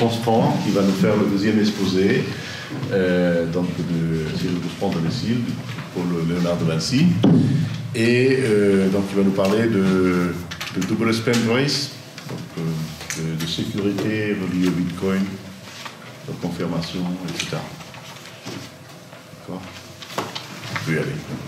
Transparent qui va nous faire le deuxième exposé donc de Cyril Boussepan-Domicile pour le Léonard de Vinci. Et donc il va nous parler de double spend race, donc, de sécurité reliée au Bitcoin, de confirmation, etc. D'accord ? Tu peux y aller.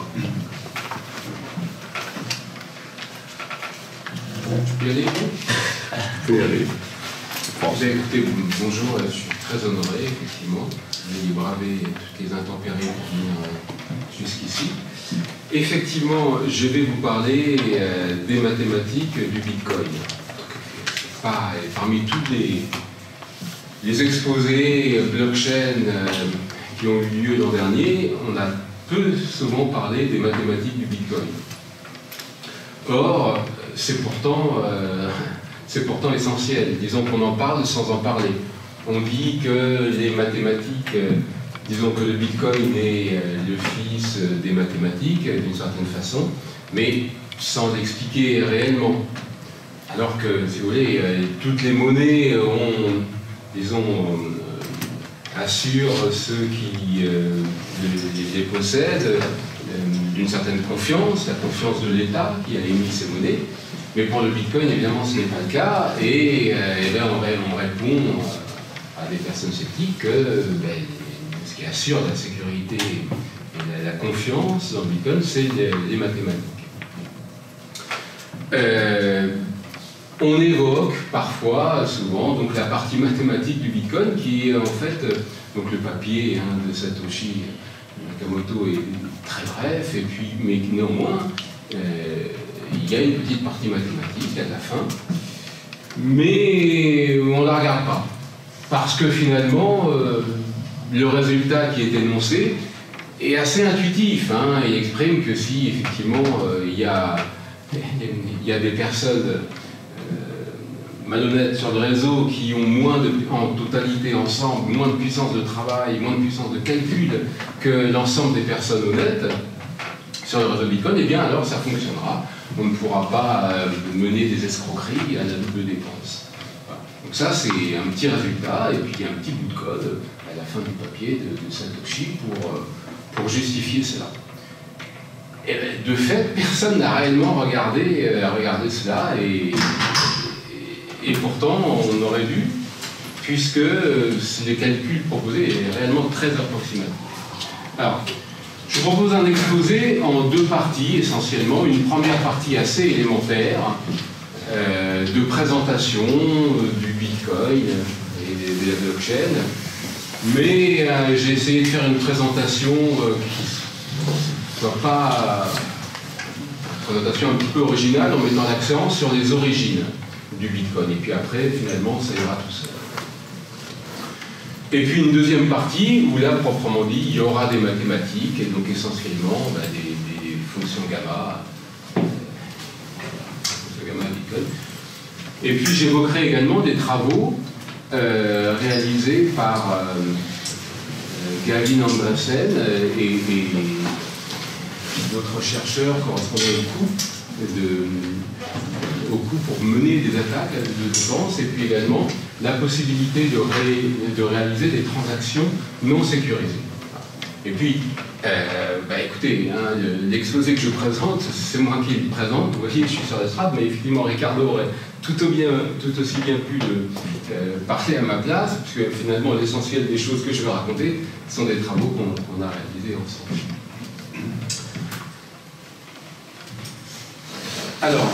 Tu peux y aller ? Tu peux y aller. Écoutez, bonjour, je suis très honoré, effectivement. J'ai bravé toutes les intempéries pour venir jusqu'ici. Effectivement, je vais vous parler des mathématiques du Bitcoin. Parmi tous les exposés blockchain qui ont eu lieu l'an dernier, on a peu souvent parlé des mathématiques du Bitcoin. Or, c'est pourtant essentiel. Disons qu'on en parle sans en parler. On dit que les mathématiques, disons que le Bitcoin est le fils des mathématiques, d'une certaine façon, mais sans l'expliquer réellement. Alors que, si vous voulez, toutes les monnaies ont, disons, assurent ceux qui les possèdent d'une certaine confiance, la confiance de l'État qui a émis ces monnaies. Mais pour le Bitcoin, évidemment, ce n'est pas le cas, et on répond à des personnes sceptiques que ce qui assure la sécurité et la confiance dans le Bitcoin, c'est les mathématiques. On évoque parfois, souvent, donc la partie mathématique du Bitcoin qui est en fait, donc le papier de Satoshi Nakamoto est très bref, et puis, mais néanmoins, il y a une petite partie mathématique à la fin, mais on ne la regarde pas. Parce que finalement, le résultat qui est énoncé est assez intuitif. Il exprime que si effectivement il y a des personnes malhonnêtes sur le réseau qui ont en totalité ensemble, moins de puissance de travail, moins de puissance de calcul que l'ensemble des personnes honnêtes sur le réseau Bitcoin, eh bien alors ça fonctionnera. On ne pourra pas mener des escroqueries à la double dépense. Voilà. Donc ça, c'est un petit résultat, et puis il y a un petit bout de code à la fin du papier de Satoshi pour justifier cela. Et de fait, personne n'a réellement regardé cela, et pourtant on aurait dû, puisque les calculs proposés est réellement très approximatif. Alors, je propose un exposé en deux parties essentiellement. Une première partie assez élémentaire de présentation du Bitcoin et de la blockchain, mais j'ai essayé de faire une présentation qui soit pas une présentation un petit peu originale en mettant l'accent sur les origines du Bitcoin, et puis après finalement ça ira tout seul. Et puis une deuxième partie où là, proprement dit, il y aura des mathématiques, et donc essentiellement des fonctions gamma Bitcoin. Et puis j'évoquerai également des travaux réalisés par Gavin Andresen et d'autres chercheurs correspondant au coût pour mener des attaques de défense, et puis également la possibilité de réaliser des transactions non sécurisées. Et puis, écoutez, l'exposé que je présente, c'est moi qui le présente. Vous voyez, je suis sur l'estrade, mais effectivement, Ricardo aurait tout aussi bien pu parler à ma place, puisque finalement, l'essentiel des choses que je vais raconter sont des travaux qu'on a réalisés ensemble. Alors,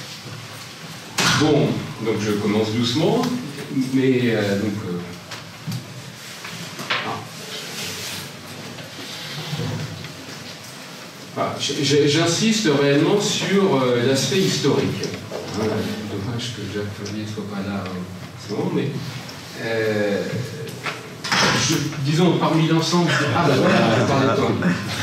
bon, donc je commence doucement, mais j'insiste réellement sur l'aspect historique. Dommage que Jacques Favier ne soit pas là en ce moment, mais disons parmi l'ensemble de... Ah ben voilà, je parlais de toi.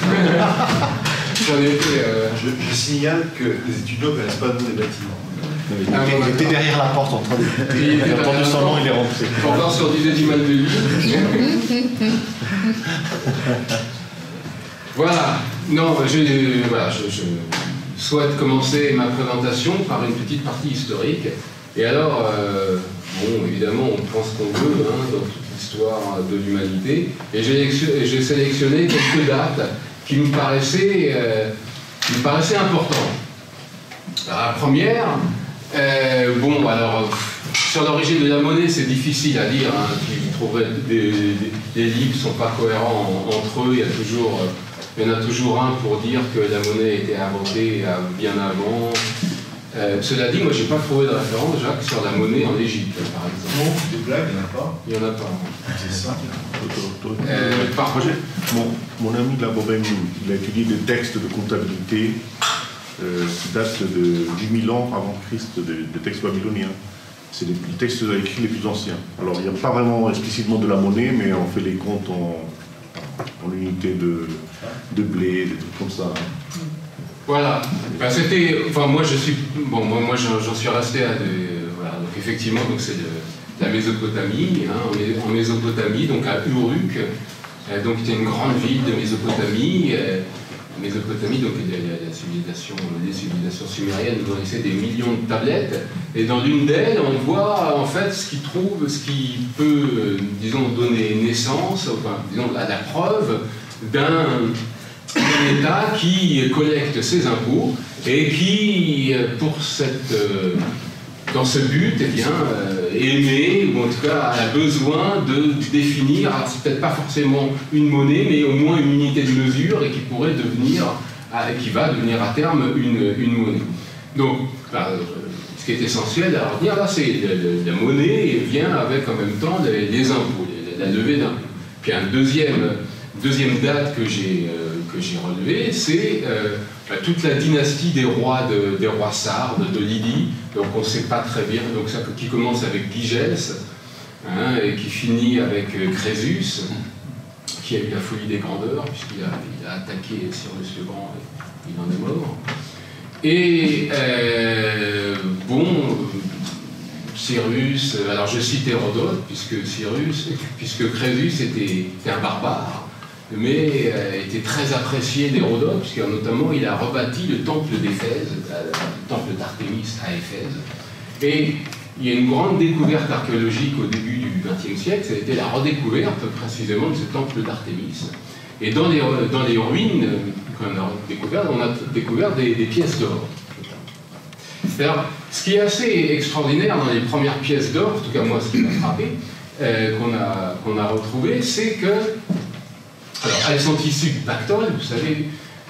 Je signale que les étudiants ne connaissent pas le nom des bâtiments. Il était derrière la porte en train de... Il a entendu son nom, il est rentré. Encore sur du décimal de lui. Voilà. Non, je souhaite commencer ma présentation par une petite partie historique Et alors, bon, évidemment, on prend ce qu'on veut hein, dans toute l'histoire de l'humanité. Et j'ai sélectionné quelques dates qui me paraissaient importantes. Alors, la première, bon, alors, sur l'origine de la monnaie, c'est difficile à dire. Hein, vous trouverez des livres ne sont pas cohérents entre eux. Il y en a toujours un pour dire que la monnaie a été inventée bien avant. Cela dit, moi, je n'ai pas trouvé de référence, Jacques, sur la monnaie en Égypte, par exemple. Non, des blagues, il n'y en a pas. Il n'y en a pas. C'est ça. Par contre, mon ami de la Bourgogne, il a étudié des textes de comptabilité qui datent de 8000 ans avant Christ, des textes babyloniens. C'est les textes écrits les plus anciens. Alors, il n'y a pas vraiment explicitement de la monnaie, mais on fait les comptes en unité de blé, des trucs comme ça. voilà. Ben, c'était, enfin, moi, j'en suis resté à des, voilà. Donc, effectivement, donc c'est de la Mésopotamie, hein, en Mésopotamie, donc à Uruk, donc c'était une grande ville de Mésopotamie. Mésopotamie, donc les civilisations sumériennes nous laissé des millions de tablettes, et dans l'une d'elles, on voit en fait ce qui peut, disons, donner naissance, enfin, disons, à la preuve d'un État qui collecte ses impôts et qui, dans ce but, eh bien, émet, ou en tout cas a besoin de définir, c'est peut-être pas forcément une monnaie, mais au moins une unité de mesure et qui pourrait devenir, qui va devenir à terme une monnaie. Donc, ce qui est essentiel à retenir là, c'est la monnaie vient avec en même temps les impôts, la levée d'impôts. Puis un deuxième date que j'ai relevée, c'est toute la dynastie des rois sardes de Lydie, donc on ne sait pas très bien, donc ça, qui commence avec Gygès, hein, et qui finit avec Crésus, qui a eu la folie des grandeurs, puisqu'il a attaqué Cyrus le Grand, et il en est mort. Et bon, Cyrus, alors je cite Hérodote, puisque Crésus était un barbare, mais était très apprécié d'Hérodote, puisque notamment il a rebâti le temple d'Éphèse, le temple d'Artémis à Éphèse. Et il y a une grande découverte archéologique au début du XXe siècle, ça a été la redécouverte précisément de ce temple d'Artémis. Et dans les ruines qu'on a découvertes, on a découvert des pièces d'or. Alors, ce qui est assez extraordinaire dans les premières pièces d'or, en tout cas moi ce qui m'a frappé, qu'on a retrouvé, c'est que alors, elles sont issues du pactole, vous savez,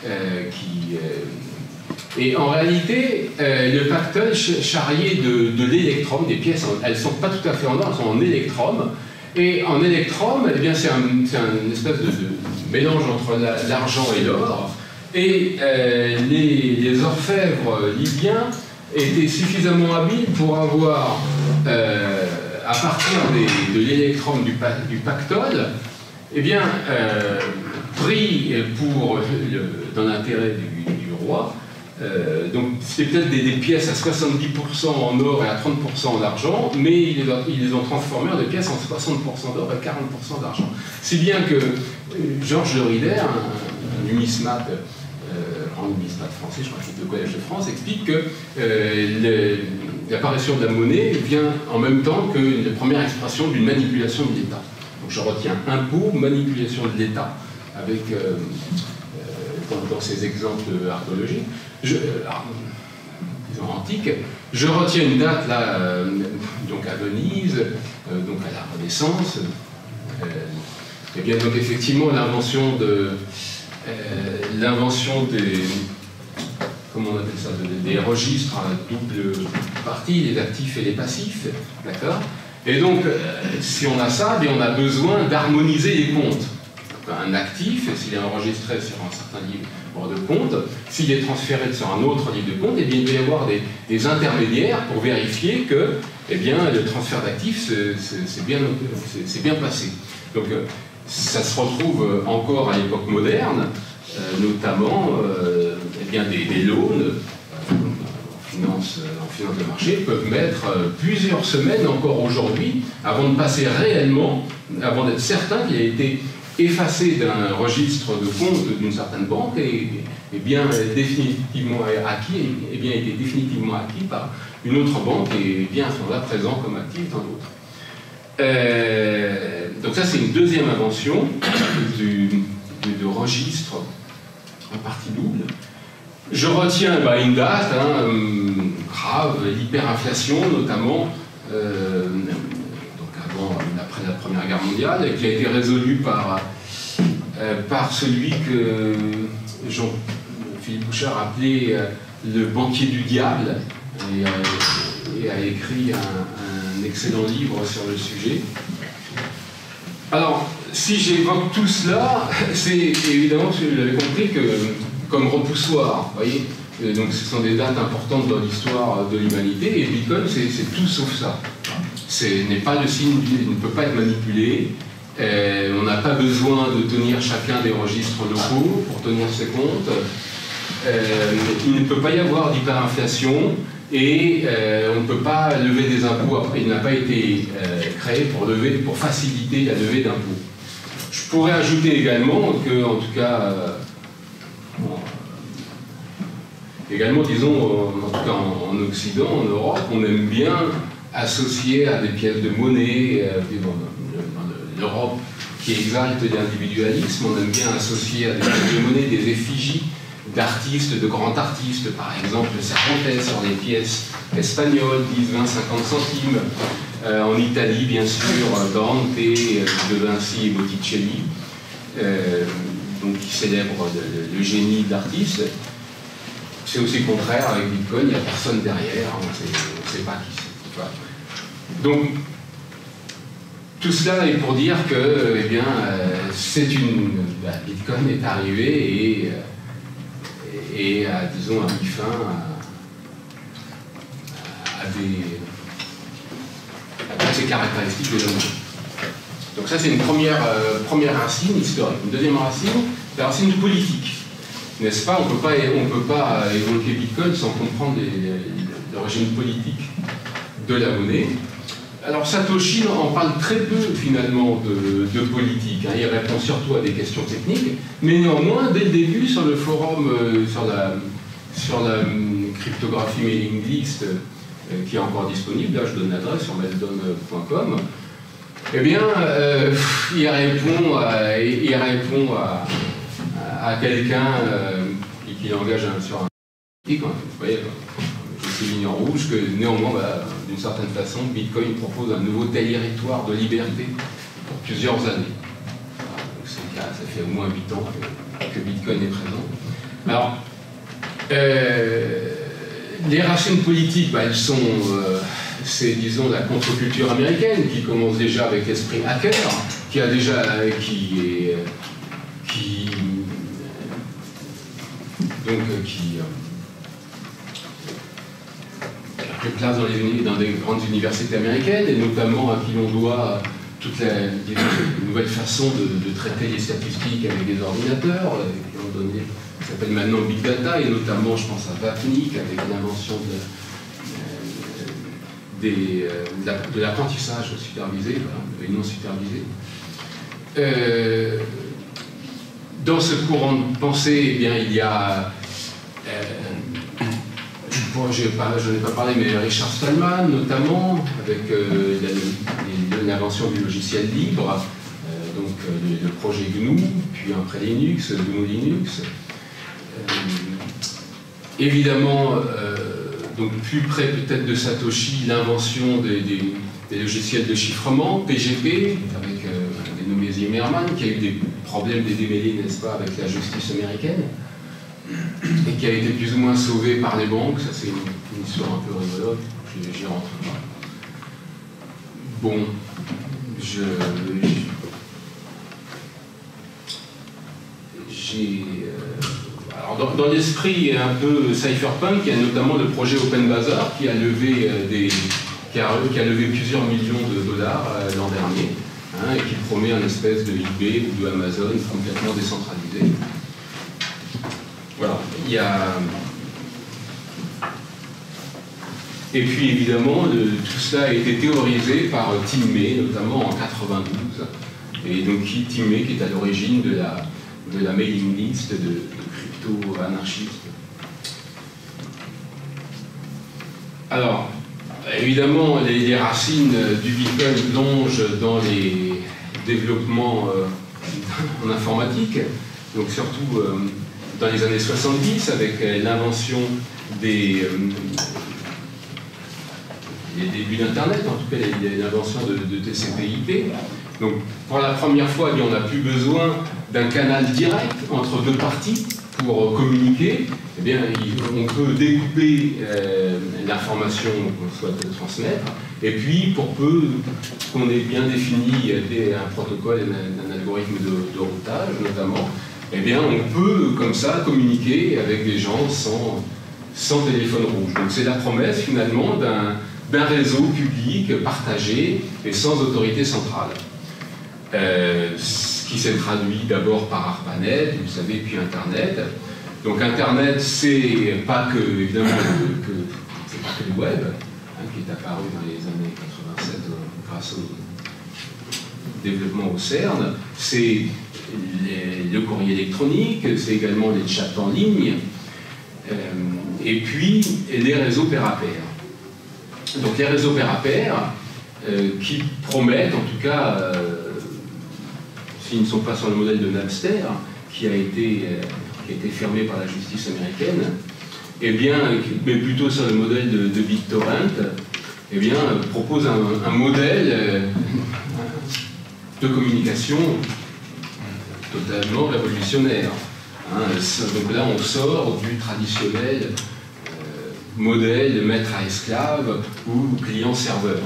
et en réalité, le pactole charriait de l'électrum, des pièces, elles ne sont pas tout à fait en or, elles sont en électrum, et en électrum, eh bien, c'est un espèce de mélange entre l'argent et l'or, et les orfèvres libyens étaient suffisamment habiles pour avoir, à partir de l'électrum du pactole, eh bien, pris dans l'intérêt du roi, donc c'était peut-être des pièces à 70% en or et à 30% en argent, mais ils les ont transformées en des pièces en 60% d'or et 40% d'argent. Si bien que Georges de Rider, un numismate, grand numismate français, je crois qu'il est au Collège de France, explique que l'apparition de la monnaie vient en même temps que la première expression d'une manipulation de l'État. Donc je retiens impôt, manipulation de l'État, avec dans ces exemples archéologiques, disons antiques. Je retiens une date là, donc à Venise, donc à la Renaissance. Et bien donc effectivement l'invention des comment on appelle ça, des registres à double partie, les actifs et les passifs, d'accord. Et donc, si on a ça, bien on a besoin d'harmoniser les comptes. Un actif, s'il est enregistré sur un certain livre de compte, s'il est transféré sur un autre livre de compte, eh bien, il doit y avoir des intermédiaires pour vérifier que eh bien, le transfert d'actifs c'est bien passé. Donc, ça se retrouve encore à l'époque moderne, notamment eh bien, des loans. En finance de marché, peuvent mettre plusieurs semaines encore aujourd'hui avant de passer réellement, avant d'être certain qu'il a été effacé d'un registre de compte d'une certaine banque et est bien définitivement acquis, été définitivement acquis par une autre banque et est bien à ce moment-là présent comme actif dans l'autre. Donc ça, c'est une deuxième invention de registre en partie double. Je retiens une date grave, l'hyperinflation notamment, donc après la Première Guerre mondiale, qui a été résolue par celui que Jean-Philippe Bouchard appelait le banquier du diable, et a écrit un excellent livre sur le sujet. Alors, si j'évoque tout cela, c'est évidemment, vous l'avez compris, que comme repoussoir, vous voyez, donc ce sont des dates importantes dans l'histoire de l'humanité, et Bitcoin, c'est tout sauf ça. Ce n'est pas le signe, il ne peut pas être manipulé, on n'a pas besoin de tenir chacun des registres locaux pour tenir ses comptes, il ne peut pas y avoir d'hyperinflation, et on ne peut pas lever des impôts. Il n'a pas été créé pour faciliter la levée d'impôts. Je pourrais ajouter également que, en tout cas, également, disons, en tout cas en Occident, en Europe, on aime bien associer à des pièces de monnaie, dans l'Europe qui exalte l'individualisme, on aime bien associer à des pièces de monnaie des effigies d'artistes, de grands artistes, par exemple Cervantes sur les pièces espagnoles, 10, 20, 50 centimes. En Italie, bien sûr, Dante, De Vinci et Botticelli, donc qui célèbrent le génie de l'artiste. C'est aussi le contraire avec Bitcoin, il n'y a personne derrière, on ne sait pas qui c'est. Voilà. Donc, tout cela est pour dire que, eh bien, Bitcoin est arrivé et a, disons, mis fin à toutes ces caractéristiques de la monnaie. Donc ça, c'est une première racine historique. Une deuxième racine, c'est la racine politique. N'est-ce pas? On ne peut pas évoquer Bitcoin sans comprendre l'origine politique de la monnaie. Alors Satoshi en parle très peu finalement de politique, il répond surtout à des questions techniques, mais néanmoins dès le début sur le forum sur la cryptographie mailing list qui est encore disponible, là je donne l'adresse sur meldon.com, eh bien il répond à quelqu'un qui l'engage sur un vous voyez, je ligne en rouge, que néanmoins, d'une certaine façon, Bitcoin propose un nouveau territoire de liberté pour plusieurs années. Donc c'est le cas, ça fait au moins 8 ans que Bitcoin est présent. Alors, les racines politiques, elles sont, c'est disons la contre-culture américaine qui commence déjà avec l'esprit hacker, qui a déjà, qui place dans des grandes universités américaines, et notamment à qui l'on doit toute la nouvelle façon de traiter les statistiques avec des ordinateurs, qui ont donné, ça s'appelle maintenant Big Data, et notamment, je pense à Vapnik, avec l'invention de l'apprentissage supervisé, et non supervisé. Dans ce courant de pensée, eh bien, il y a je n'ai pas parlé, mais Richard Stallman, notamment, avec l'invention du logiciel libre, donc le projet GNU, puis après Linux, GNU Linux. Évidemment, donc plus près peut-être de Satoshi, l'invention des logiciels de chiffrement, PGP, avec un dénommé Zimmerman, qui a eu des problèmes de démêlés, n'est-ce pas, avec la justice américaine, et qui a été plus ou moins sauvé par les banques. Ça, c'est une histoire un peu rigolote, j'y rentre pas. Bon, alors dans l'esprit un peu cypherpunk, il y a notamment le projet Open Bazaar qui a levé, qui a levé plusieurs millions de dollars l'an dernier, et qui promet un espèce de eBay ou de Amazon complètement décentralisé. Voilà, il y a... Et puis évidemment, tout cela a été théorisé par Tim May, notamment en 1992, et donc Tim May qui est à l'origine de la mailing list de crypto. plutôt anarchistes. Alors, évidemment, les racines du Bitcoin plongent dans les développements en informatique, donc surtout dans les années 70, avec l'invention des débuts d'Internet, en tout cas l'invention de TCP/IP. Donc, pour la première fois, on n'a plus besoin d'un canal direct entre deux parties pour communiquer. Eh bien, on peut découper l'information qu'on souhaite transmettre, et puis pour peu qu'on ait bien défini un protocole, un algorithme de routage notamment, eh bien, on peut comme ça communiquer avec des gens sans téléphone rouge. Donc c'est la promesse finalement d'un réseau public partagé et sans autorité centrale. Ce qui s'est traduit d'abord par ARPANET, vous savez, puis Internet. Donc Internet, c'est pas que, évidemment, c'est pas que le web, qui est apparu dans les années 87 grâce au développement au CERN, c'est le courrier électronique, c'est également les chats en ligne, et puis les réseaux pair-à-pair. Donc les réseaux pair-à-pair qui promettent, en tout cas, s'ils ne sont pas sur le modèle de Napster, qui a été fermé par la justice américaine, eh bien, mais plutôt sur le modèle de BitTorrent, eh bien, propose un modèle de communication totalement révolutionnaire. Donc là, on sort du traditionnel modèle maître à esclave ou client-serveur.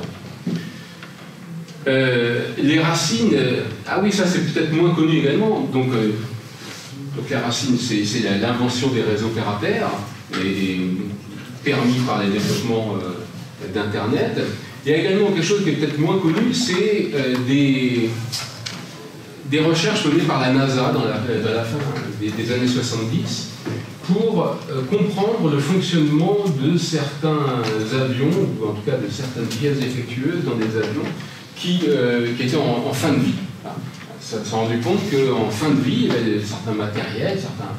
Les racines, ah oui, ça c'est peut-être moins connu également. Donc les racines, c'est l'invention des réseaux pair-à-pair, et permis par les développements d'Internet. Il y a également quelque chose qui est peut-être moins connu, c'est des recherches menées par la NASA dans la fin des années 70 pour comprendre le fonctionnement de certains avions, ou en tout cas de certaines pièces défectueuses dans des avions qui étaient en fin de vie. Ça s'est rendu compte qu'en fin de vie, il y avait certains matériels,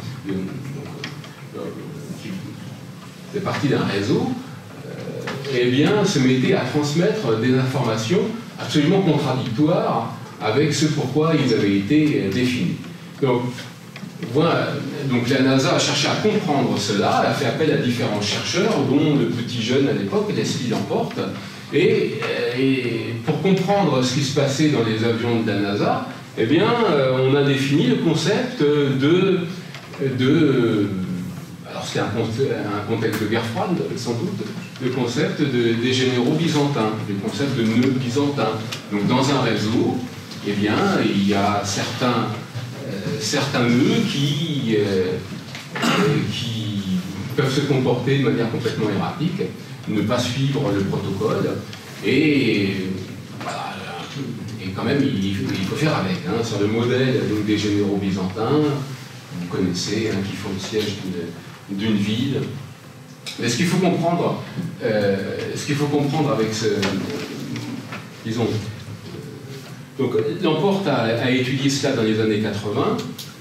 qui faisaient partie d'un réseau, eh bien, se mettaient à transmettre des informations absolument contradictoires avec ce pourquoi ils avaient été définis. Donc, voilà. Donc la NASA a cherché à comprendre cela, elle a fait appel à différents chercheurs, dont le petit jeune à l'époque, Leslie Lamport, et pour comprendre ce qui se passait dans les avions de la NASA, eh bien, on a défini le concept alors c'est un contexte de guerre froide, sans doute, le concept des généraux byzantins, le concept de nœuds byzantins. Donc dans un réseau, eh bien, il y a certains nœuds qui peuvent se comporter de manière complètement erratique, ne pas suivre le protocole, et voilà, et quand même il faut faire avec. Sur le modèle donc, des généraux byzantins, vous connaissez, qui font le siège d'une ville. Mais ce qu'il faut comprendre, avec ce, disons, donc Lamport a étudié cela dans les années 80.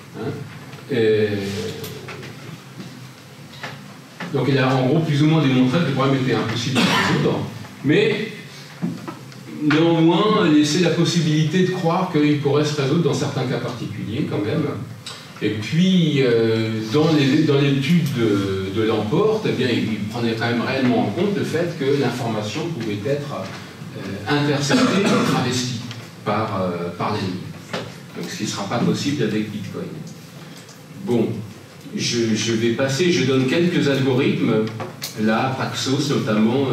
Donc il a en gros plus ou moins démontré que le problème était impossible à résoudre, mais néanmoins laisser la possibilité de croire qu'il pourrait se résoudre dans certains cas particuliers quand même. Et puis dans l'étude de Lamport, eh bien, il prenait quand même réellement en compte le fait que l'information pouvait être interceptée et travestie par l'ennemi. Donc ce qui ne sera pas possible avec Bitcoin. Bon, je vais passer, je donne quelques algorithmes, là, Paxos notamment.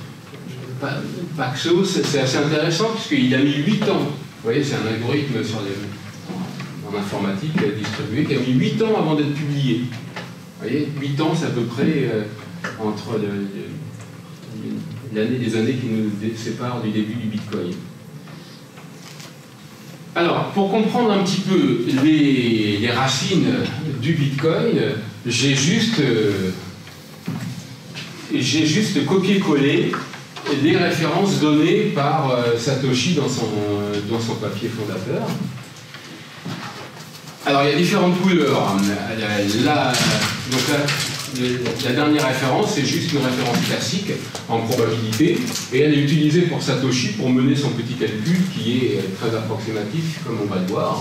Paxos, c'est assez intéressant puisqu'il a mis 8 ans. Vous voyez, c'est un algorithme en informatique distribué qui a mis 8 ans avant d'être publié. Vous voyez, 8 ans, c'est à peu près entre les années qui nous séparent du début du Bitcoin. Alors, pour comprendre un petit peu les racines du Bitcoin, j'ai juste copié-collé les références données par Satoshi dans son papier fondateur. Alors il y a différentes couleurs. La dernière référence, c'est juste une référence classique en probabilité, et elle est utilisée pour Satoshi pour mener son petit calcul qui est très approximatif, comme on va le voir.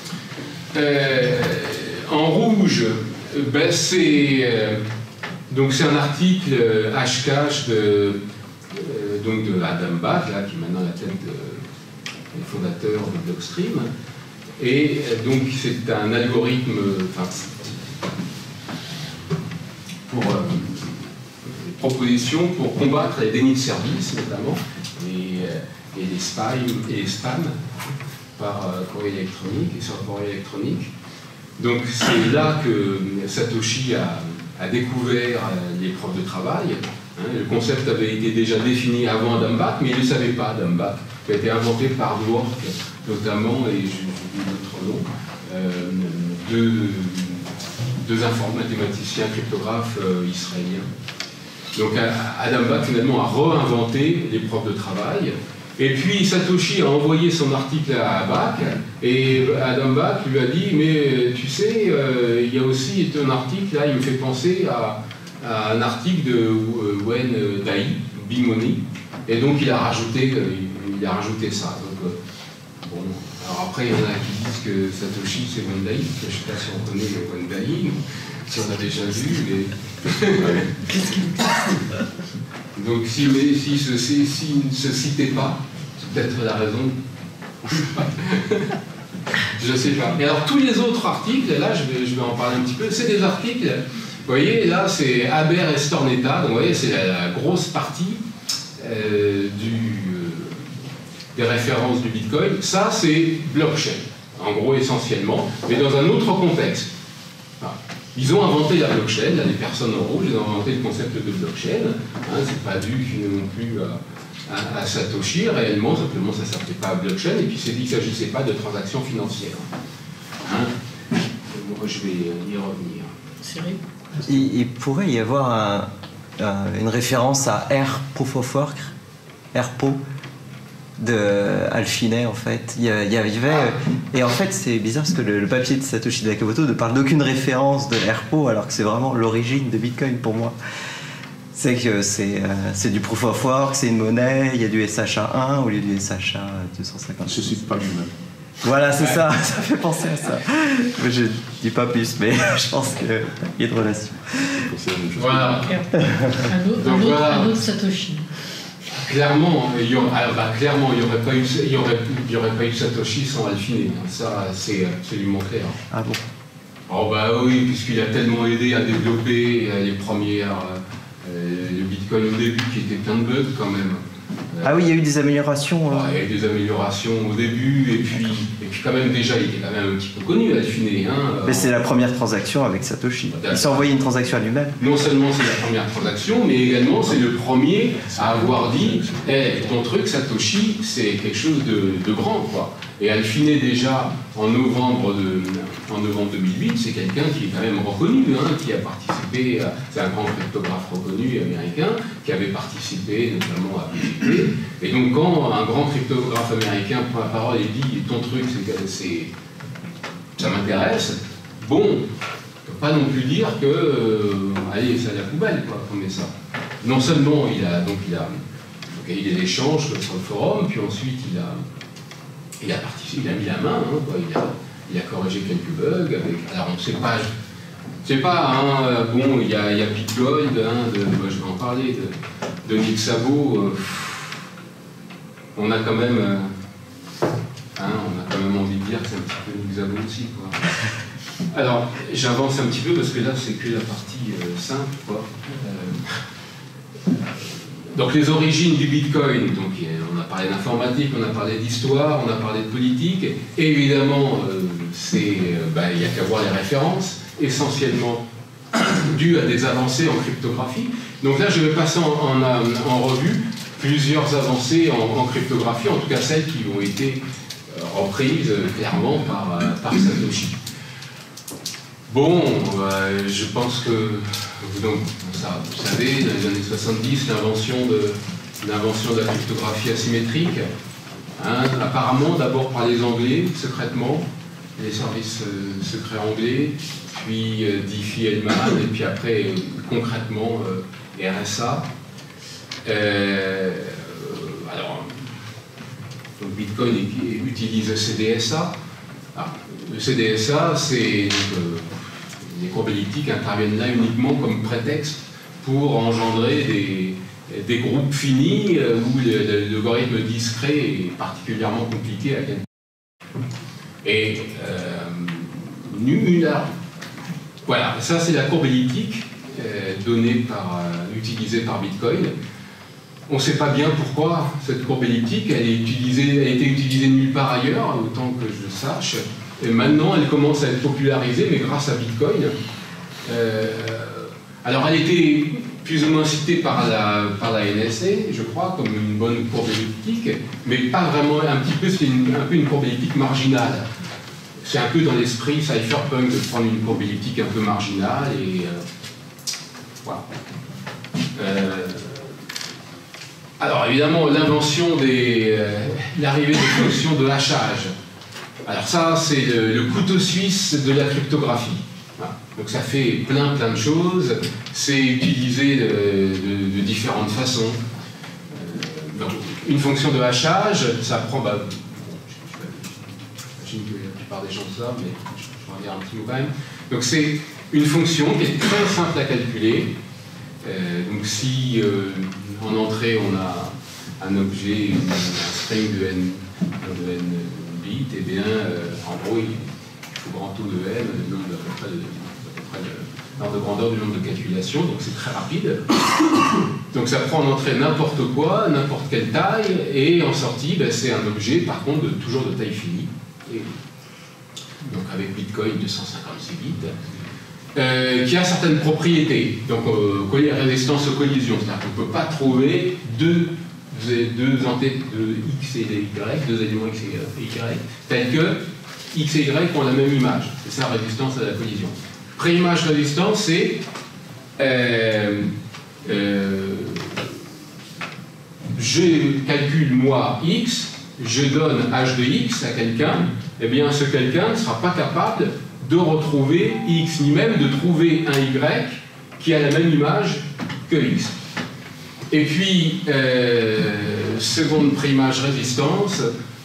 En rouge, ben c'est un article Hashcash de Adam Back, là, qui est maintenant à la tête des fondateurs de Blockstream. Et donc c'est un algorithme pour propositions pour combattre les dénis de service notamment et les spams par courrier électronique et sur courrier électronique. Donc c'est là que Satoshi a découvert les preuves de travail. Le concept avait été déjà défini avant Adam Back, mais il ne le savait pas, Adam Back, qui a été inventé par Dwork notamment, et j'ai oublié d'autres noms, deux mathématiciens cryptographes israéliens. Donc Adam Back finalement a réinventé les preuves de travail. Et puis Satoshi a envoyé son article à Back, et Adam Back lui a dit « Mais tu sais, il y a aussi un article, là, il me fait penser à un article de Wen Dai, Bimoni ». Et donc il a rajouté ça. Donc, bon, alors après, il y en a qui disent que Satoshi c'est Wen Dai, je ne sais pas si on connaît Wen Dai, si on a déjà vu, mais... Donc s'il ne se citait pas, c'est peut-être la raison. Je ne sais pas. Et alors tous les autres articles, là je vais en parler un petit peu, c'est des articles, vous voyez, là c'est Aber et Stornetta, donc vous voyez, c'est la grosse partie des références du Bitcoin. Ça c'est blockchain, en gros essentiellement, mais dans un autre contexte. Voilà. Ils ont inventé la blockchain, là, les personnes en rouge, ils ont inventé le concept de blockchain. C'est pas dû non plus à Satoshi, réellement, simplement ça ne s'appelait pas blockchain, et puis c'est dit qu'il ne s'agissait pas de transactions financières. Moi, je vais y revenir. Cyril ? Il pourrait y avoir une référence à R Proof of Work, RPO, de Alfinet en fait. Il y avait, et en fait c'est bizarre parce que le papier de Satoshi Nakamoto ne parle d'aucune référence de RPO alors que c'est vraiment l'origine de Bitcoin pour moi. C'est que c'est du Proof of Work, c'est une monnaie, il y a du SHA-1 au lieu du SHA-250. Il ne se cite pas lui-même. Voilà, c'est ça fait penser à ça. Je ne dis pas plus, mais je pense qu'il y a de relation. Voilà. Un autre Satoshi. Clairement, il n'y aurait pas eu Satoshi sans Alfinet. Ça, c'est absolument clair. Ah bon? Oh bah oui, puisqu'il a tellement aidé à développer les premières... le Bitcoin au début qui était plein de bugs quand même. Ah oui, il y a eu des améliorations. Il y a eu des améliorations au début, et puis quand même déjà, il était quand même un petit peu connu, Alfinet. Mais c'est la première transaction avec Satoshi. Il s'est envoyé une transaction à lui-même. Non seulement c'est la première transaction, mais également c'est le premier à avoir dit hey, ton truc, Satoshi, c'est quelque chose de grand, quoi. Et Alfinet, déjà, en novembre 2008, c'est quelqu'un qui est quand même reconnu, qui a participé, c'est un grand cryptographe reconnu américain, qui avait participé notamment à BGP. Et donc quand un grand cryptographe américain prend la parole et dit ton truc, ça m'intéresse, bon, on ne peut pas non plus dire que, allez, c'est à la poubelle, quoi, qu'on met ça. Non seulement il a eu des échanges sur le forum, puis ensuite il a participé, il a mis la main, quoi, il a corrigé quelques bugs. Alors on ne sait pas, bon, il y a Bitgold, je vais en parler, de Nick Szabo. On a quand même envie de dire que c'est un petit peu Nick Szabo aussi, quoi. Alors j'avance un petit peu parce que là c'est que la partie simple, quoi. Donc les origines du Bitcoin, donc on a parlé d'informatique, on a parlé d'histoire, on a parlé de politique, et évidemment il n'y a qu'à voir les références, essentiellement dues à des avancées en cryptographie. Donc là je vais passer en revue plusieurs avancées en cryptographie, en tout cas celles qui ont été reprises clairement par Satoshi. Bon, je pense que vous savez, dans les années 70, l'invention de la cryptographie asymétrique, apparemment d'abord par les Anglais, secrètement, les services secrets anglais, puis Diffie-Hellman, et puis après, concrètement, RSA. Alors, donc Bitcoin utilise CDSA. Alors, le CDSA, c'est les courbes elliptiques interviennent là uniquement comme prétexte pour engendrer des groupes finis où le logarithme discret est particulièrement compliqué à calculer. Et voilà, ça c'est la courbe elliptique utilisée par Bitcoin. On ne sait pas bien pourquoi cette courbe elliptique, elle a été utilisée nulle part ailleurs, autant que je sache. Et maintenant, elle commence à être popularisée, mais grâce à Bitcoin. Alors, elle était plus ou moins citée par la NSA, je crois, comme une bonne courbe elliptique, mais pas vraiment, c'est un peu une courbe elliptique marginale. C'est un peu dans l'esprit cypherpunk de prendre une courbe elliptique un peu marginale, et voilà. Alors évidemment, l'arrivée des fonctions de hachage. Alors ça, c'est le couteau suisse de la cryptographie. Voilà. Donc ça fait plein de choses. C'est utilisé de différentes façons. Donc, une fonction de hachage, ça prend... j'imagine que la plupart des gens savent, mais je vais en dire un petit mot quand même. Donc c'est une fonction qui est très simple à calculer. Donc si en entrée on a un objet, un string de n bits, et bien en gros il faut grand O de n, le nombre à peu près l'ordre de grandeur du nombre de calculations, donc c'est très rapide. Donc ça prend en entrée n'importe quoi, n'importe quelle taille, et en sortie c'est un objet par contre toujours de taille finie. Et donc avec Bitcoin 256 bits. Qui a certaines propriétés, donc résistance aux collisions, c'est-à-dire qu'on ne peut pas trouver deux entités de x et de y, deux éléments x et y, tels que x et y ont la même image. C'est ça, résistance à la collision. Préimage résistance, c'est je calcule moi x, je donne h de x à quelqu'un, et bien ce quelqu'un ne sera pas capable de retrouver x, ni même de trouver un y qui a la même image que x. Et puis, seconde préimage résistance,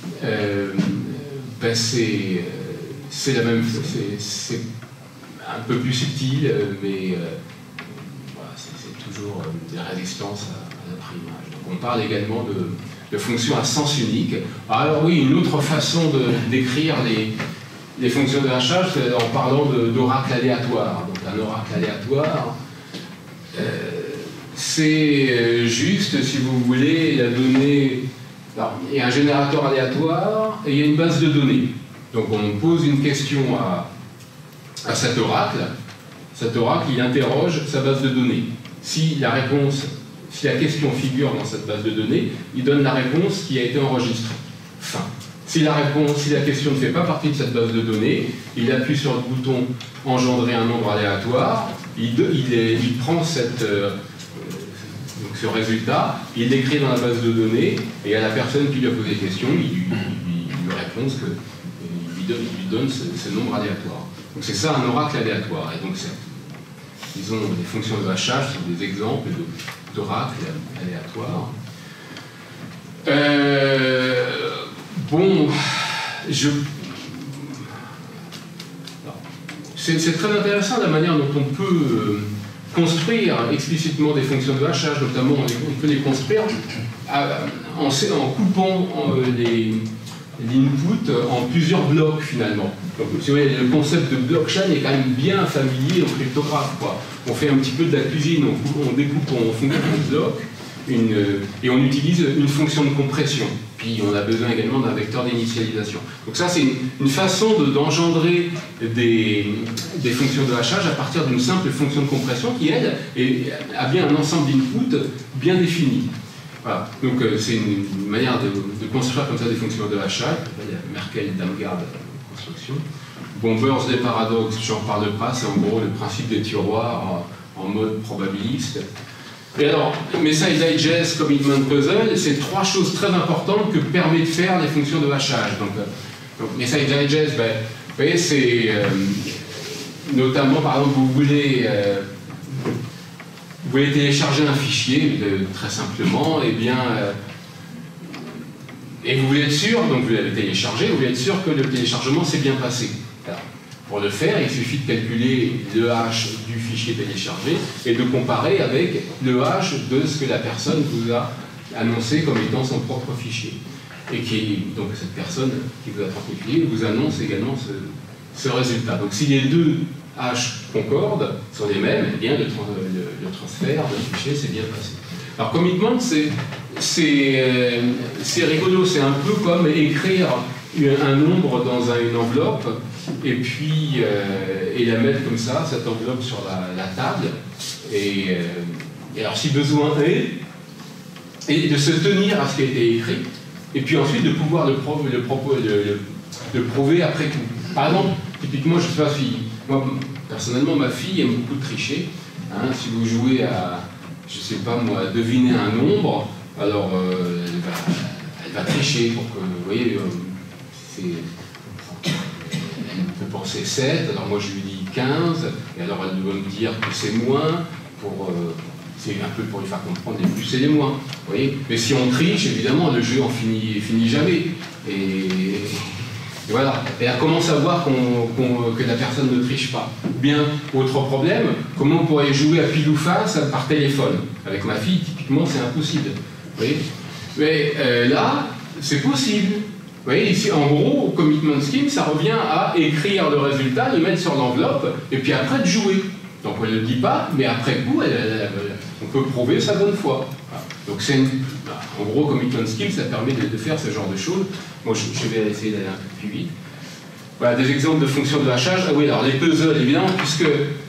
c'est la même, c'est un peu plus subtil, mais voilà, c'est toujours des résistances à la préimage. Donc on parle également de fonctions à sens unique. Alors oui, une autre façon de décrire les fonctions de hachage, c'est en parlant d'oracle aléatoire. Donc un oracle aléatoire, c'est juste, si vous voulez, la donnée... Alors, il y a un générateur aléatoire et il y a une base de données. Donc on pose une question à cet oracle. Cet oracle, il interroge sa base de données. Si la question figure dans cette base de données, il donne la réponse qui a été enregistrée. Fin. Si la question ne fait pas partie de cette base de données, il appuie sur le bouton « Engendrer un nombre aléatoire », il prend ce résultat, il l'écrit dans la base de données, et à la personne qui lui a posé la question, il lui répond il lui donne ce nombre aléatoire. Donc c'est ça un oracle aléatoire. Et donc disons, les fonctions de hachage sont des exemples d'oracles aléatoires. Bon, c'est très intéressant la manière dont on peut construire explicitement des fonctions de hachage, notamment on peut les construire en coupant l'input en plusieurs blocs finalement. Donc, si vous voyez, le concept de blockchain est quand même bien familier aux cryptographes, quoi. On fait un petit peu de la cuisine, on découpe en fonction de blocs, et on utilise une fonction de compression. Puis on a besoin également d'un vecteur d'initialisation. Donc ça, c'est une façon d'engendrer des fonctions de hachage à partir d'une simple fonction de compression qui, elle, a bien un ensemble d'inputs bien défini. Voilà. Donc c'est une manière de construire comme ça des fonctions de hachage. Il y a Merkel-Damgard construction. Bon, Birthday Paradox, j'en parle pas, c'est en gros le principe des tiroirs en mode probabiliste. Et alors, Message Digest, Commitment Puzzle, c'est trois choses très importantes que permet de faire les fonctions de hachage. Donc Message Digest, voyez, c'est notamment, par exemple, vous voulez télécharger un fichier, très simplement, et bien, et vous voulez être sûr, donc vous l'avez téléchargé, vous voulez être sûr que le téléchargement s'est bien passé. Alors, pour le faire, il suffit de calculer le hash du fichier téléchargé et de comparer avec le hash de ce que la personne vous a annoncé comme étant son propre fichier. Et donc cette personne qui vous a transmis le fichier vous annonce également ce résultat. Donc si les deux hash concordent, sont les mêmes, eh bien le transfert de fichier s'est bien passé. Alors commitment, c'est rigolo, c'est un peu comme écrire un nombre dans une enveloppe et puis et la mettre comme ça, cette enveloppe sur la table, et alors si besoin est, et de se tenir à ce qui a été écrit, et puis ensuite de pouvoir le prouver après coup. Par exemple, typiquement, je ne sais pas si, moi personnellement, ma fille aime beaucoup tricher. Hein, si vous jouez à, je ne sais pas moi, deviner un nombre, alors elle va tricher pour que, vous voyez, elle peut penser 7, alors moi je lui dis 15, et alors elle doit me dire que c'est moins, c'est un peu pour lui faire comprendre les plus et les moins. Vous voyez. Mais si on triche, évidemment, le jeu en finit jamais. Et voilà. Et elle commence à voir que la personne ne triche pas. Bien, autre problème, comment on pourrait jouer à pile ou face par téléphone? Avec ma fille, typiquement, c'est impossible. Vous voyez. Mais là, c'est possible. Vous voyez, ici, en gros, commitment scheme, ça revient à écrire le résultat, le mettre sur l'enveloppe, et puis après de jouer. Donc on ne le dit pas, mais après coup, on peut prouver sa bonne foi. Voilà. Donc en gros, commitment scheme, ça permet de faire ce genre de choses. Moi, je vais essayer d'aller un peu plus vite. Voilà, des exemples de fonctions de hachage. Ah oui, alors les puzzles, évidemment, puisque...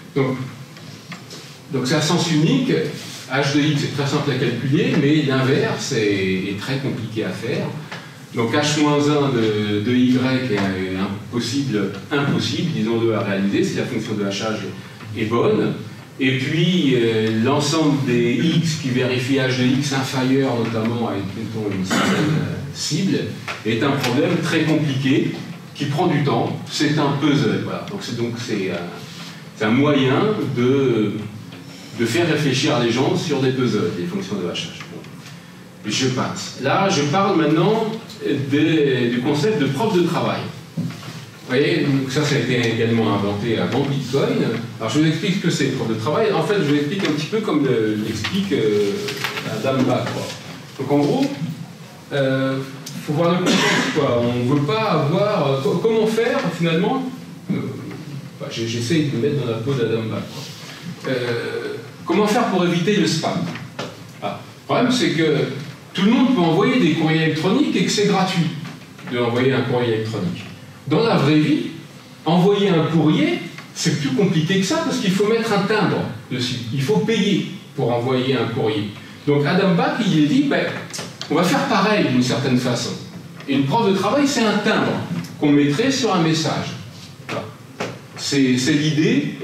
Donc c'est à sens unique. H de x est très simple à calculer, mais l'inverse est très compliqué à faire. Donc h-1 de y est impossible, disons-le, à réaliser si la fonction de hachage est bonne. Et puis l'ensemble des x qui vérifie h de x inférieur notamment à une certaine cible est un problème très compliqué qui prend du temps. C'est un puzzle. Voilà. Donc c'est un moyen de faire réfléchir les gens sur des puzzles, des fonctions de hachage. Bon. Je passe. Là, je parle maintenant du concept de preuve de travail. Vous voyez, donc ça a été également inventé avant Bitcoin. Alors je vous explique ce que c'est, preuve de travail. En fait, je vous explique un petit peu comme l'explique Adam Back. Donc en gros, faut voir le contexte, quoi. On ne veut pas avoir... comment faire, finalement j'essaie de me mettre dans la peau d'Adam Back. Comment faire pour éviter le spam? Le problème, c'est que tout le monde peut envoyer des courriers électroniques et que c'est gratuit de envoyer un courrier électronique. Dans la vraie vie, envoyer un courrier, c'est plus compliqué que ça parce qu'il faut mettre un timbre dessus. Il faut payer pour envoyer un courrier. Donc Adam Back, il a dit, on va faire pareil d'une certaine façon. Et une preuve de travail, c'est un timbre qu'on mettrait sur un message. Voilà. C'est l'idée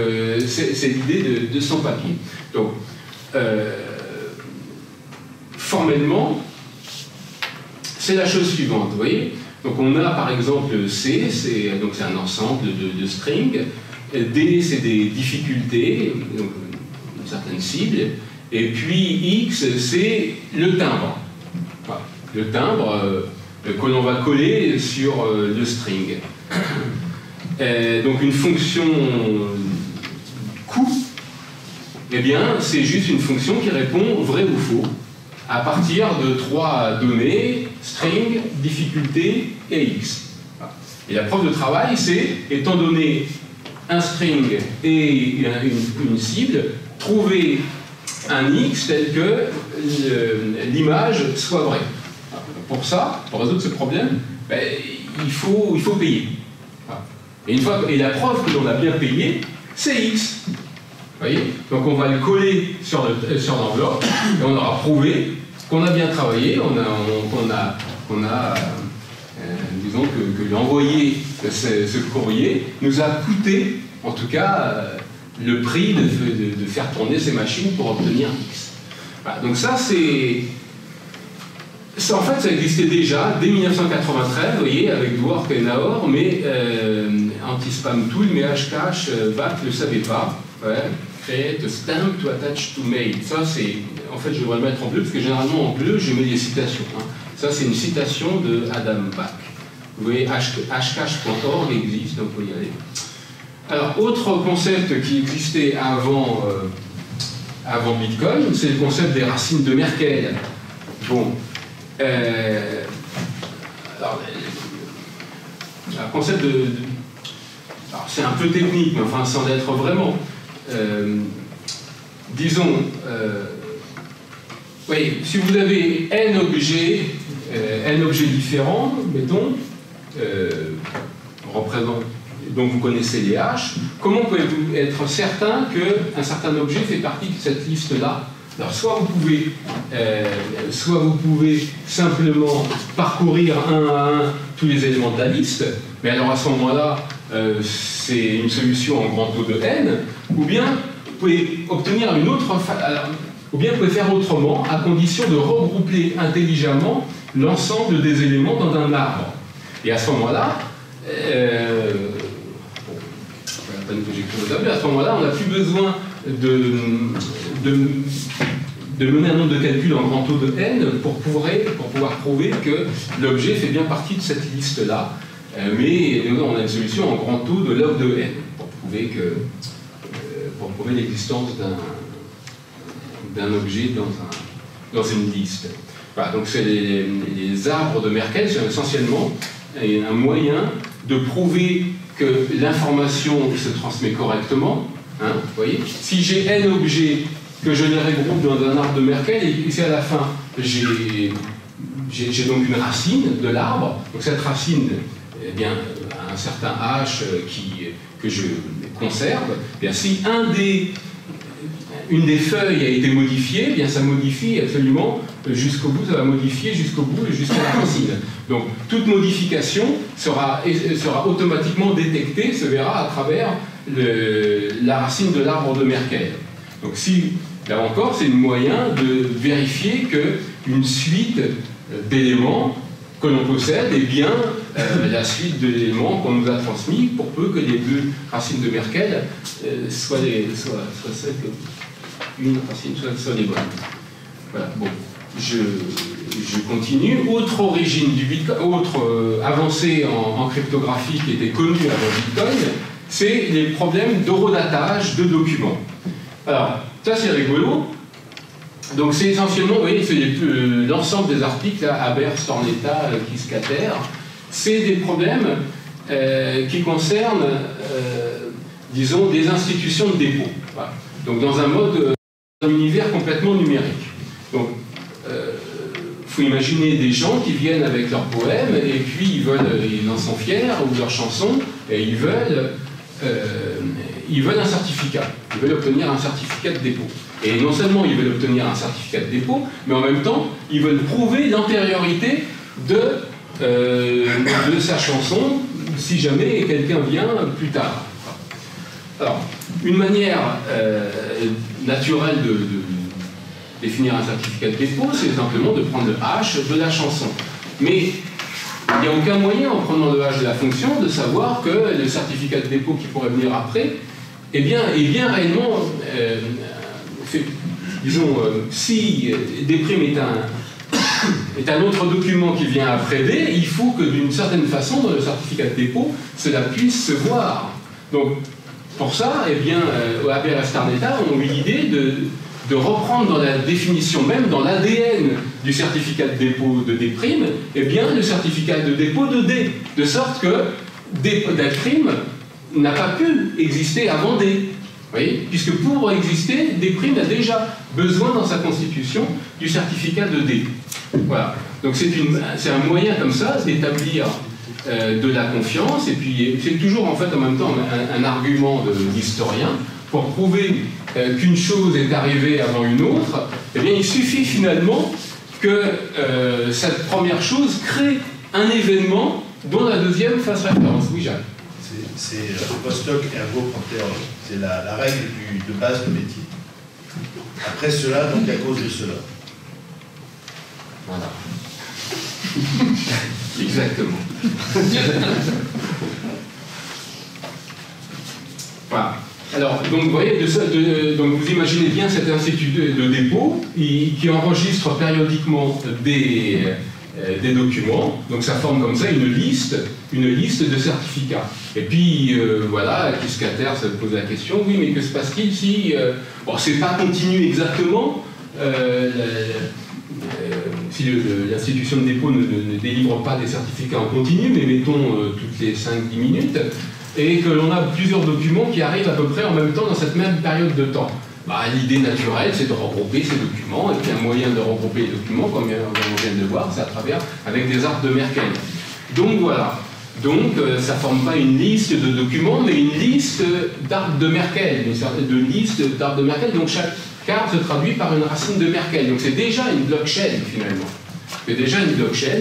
de son papier. Donc, formellement, c'est la chose suivante, vous voyez. Donc on a par exemple C, c'est un ensemble de strings, D c'est des difficultés, donc une certaine cible, et puis X c'est le timbre. Voilà. Le timbre que l'on va coller sur le string. Donc une fonction coût, eh bien c'est juste une fonction qui répond vrai ou faux à partir de 3 données, string, difficulté et x. Et la preuve de travail, c'est, étant donné un string et une cible, trouver un x tel que l'image soit vraie. Pour ça, pour résoudre ce problème, il faut payer. Et la preuve que l'on a bien payé, c'est x. Vous voyez? Donc on va le coller sur l'enveloppe et on aura prouvé qu'on a bien travaillé, disons que l'envoyer ce courrier nous a coûté, en tout cas, le prix de faire tourner ces machines pour obtenir X. Voilà, donc ça, c'est en fait, ça existait déjà dès 1993, vous voyez, avec Dwork et Naor, mais Anti-Spam Tool, mais Hashcash, BAT ne le savait pas. Ouais. Create a stamp to attach to mail. Ça, c'est. En fait, je devrais le mettre en bleu, parce que généralement en bleu, je mets des citations. Hein. Ça, c'est une citation de Adam Back. Vous voyez, hashcash.org existe, donc vous pouvez y aller. Alors, autre concept qui existait avant Bitcoin, c'est le concept des racines de Merkel. Bon. Alors, le concept alors, c'est un peu technique, mais enfin, sans l'être vraiment. Disons, oui, si vous avez n objets différents, mettons, donc vous connaissez les haches, comment pouvez-vous être certain qu'un certain objet fait partie de cette liste-là? Alors, soit vous pouvez simplement parcourir un à un tous les éléments de la liste, mais alors à ce moment-là, c'est une solution en grand taux de n, ou bien vous pouvez obtenir une autre, ou bien vous pouvez faire autrement, à condition de regrouper intelligemment l'ensemble des éléments dans un arbre. Et à ce moment-là, à ce moment-là, on n'a plus besoin de mener un nombre de calculs en grand taux de n pour pouvoir prouver que l'objet fait bien partie de cette liste-là. Mais on a une solution en grand taux de log de n pour prouver l'existence d'un objet dans une liste. Voilà, donc c'est les arbres de Merkel sont essentiellement un moyen de prouver que l'information se transmet correctement. Hein, vous voyez, si j'ai n objets que je les regroupe dans un arbre de Merkel, et si à la fin j'ai donc une racine de l'arbre, donc cette racine, eh bien, a un certain h que je conserve, eh bien, si une des feuilles a été modifiée, eh bien ça modifie absolument jusqu'au bout, ça va modifier jusqu'au bout et jusqu'à la racine. Donc toute modification sera automatiquement détectée, se verra à travers la racine de l'arbre de Merkel. Donc si, là encore, c'est un moyen de vérifier qu'une suite d'éléments que l'on possède est bien la suite d'éléments qu'on nous a transmis, pour peu que les deux racines de Merkel soient celles que une racine soit les bonnes. Voilà, bon, je continue. Autre origine du Bitcoin, autre avancée en cryptographie qui était connue avant Bitcoin, c'est les problèmes d'horodatage de documents. Alors, ça c'est rigolo. Donc c'est essentiellement, vous voyez, c'est l'ensemble des articles, là, Haber, Stornetta, Kiskater, c'est des problèmes qui concernent, disons, des institutions de dépôt. Voilà. Donc dans un univers complètement numérique. Donc, faut imaginer des gens qui viennent avec leurs poèmes et puis ils en sont fiers, ou leurs chansons, et ils veulent un certificat. Ils veulent obtenir un certificat de dépôt. Et non seulement ils veulent obtenir un certificat de dépôt, mais en même temps, ils veulent prouver l'antériorité de sa chanson, si jamais quelqu'un vient plus tard. Alors, une manière naturelle de définir un certificat de dépôt, c'est simplement de prendre le hash de la chanson. Mais il n'y a aucun moyen, en prenant le hash de la fonction, de savoir que le certificat de dépôt qui pourrait venir après est bien réellement disons, si D'Prime est un autre document qui vient après D, il faut que d'une certaine façon, dans le certificat de dépôt, cela puisse se voir. Donc, pour ça, eh bien, Haber et Stornetta ont eu l'idée de reprendre dans la définition même, dans l'ADN du certificat de dépôt de D'Prime, eh bien, le certificat de dépôt de D, de sorte que D'Prime n'a pas pu exister avant D. Vous voyez, puisque pour exister, D'Prime a déjà besoin dans sa constitution du certificat de D. Voilà. Donc c'est un moyen comme ça d'établir de la confiance, et puis c'est toujours en fait en même temps un argument d'historien pour prouver qu'une chose est arrivée avant une autre. Eh bien, il suffit finalement que cette première chose crée un événement dont la deuxième fasse référence. Oui, Jacques. C'est post-hoc ergo propter. C'est la règle de base de métier. Après cela, donc à cause de cela. Voilà. Exactement. Voilà. Alors, donc vous voyez, donc vous imaginez bien cet institut de dépôt qui enregistre périodiquement des documents. Donc ça forme comme ça une liste de certificats. Et puis voilà, Kiskater se pose la question, oui, mais que se passe-t-il si bon, c'est pas continu exactement, si l'institution de dépôt ne délivre pas des certificats en continu, mais mettons toutes les 5-10 minutes, et que l'on a plusieurs documents qui arrivent à peu près en même temps dans cette même période de temps. Bah, l'idée naturelle, c'est de regrouper ces documents, et puis un moyen de regrouper les documents, comme on vient de voir, c'est à travers avec des arbres de Merkel. Donc voilà. Donc ça ne forme pas une liste de documents, mais une liste d'arbres de Merkel, une sorte de liste d'arbres de Merkel. Donc chaque carte se traduit par une racine de Merkel. Donc c'est déjà une blockchain finalement. C'est déjà une blockchain.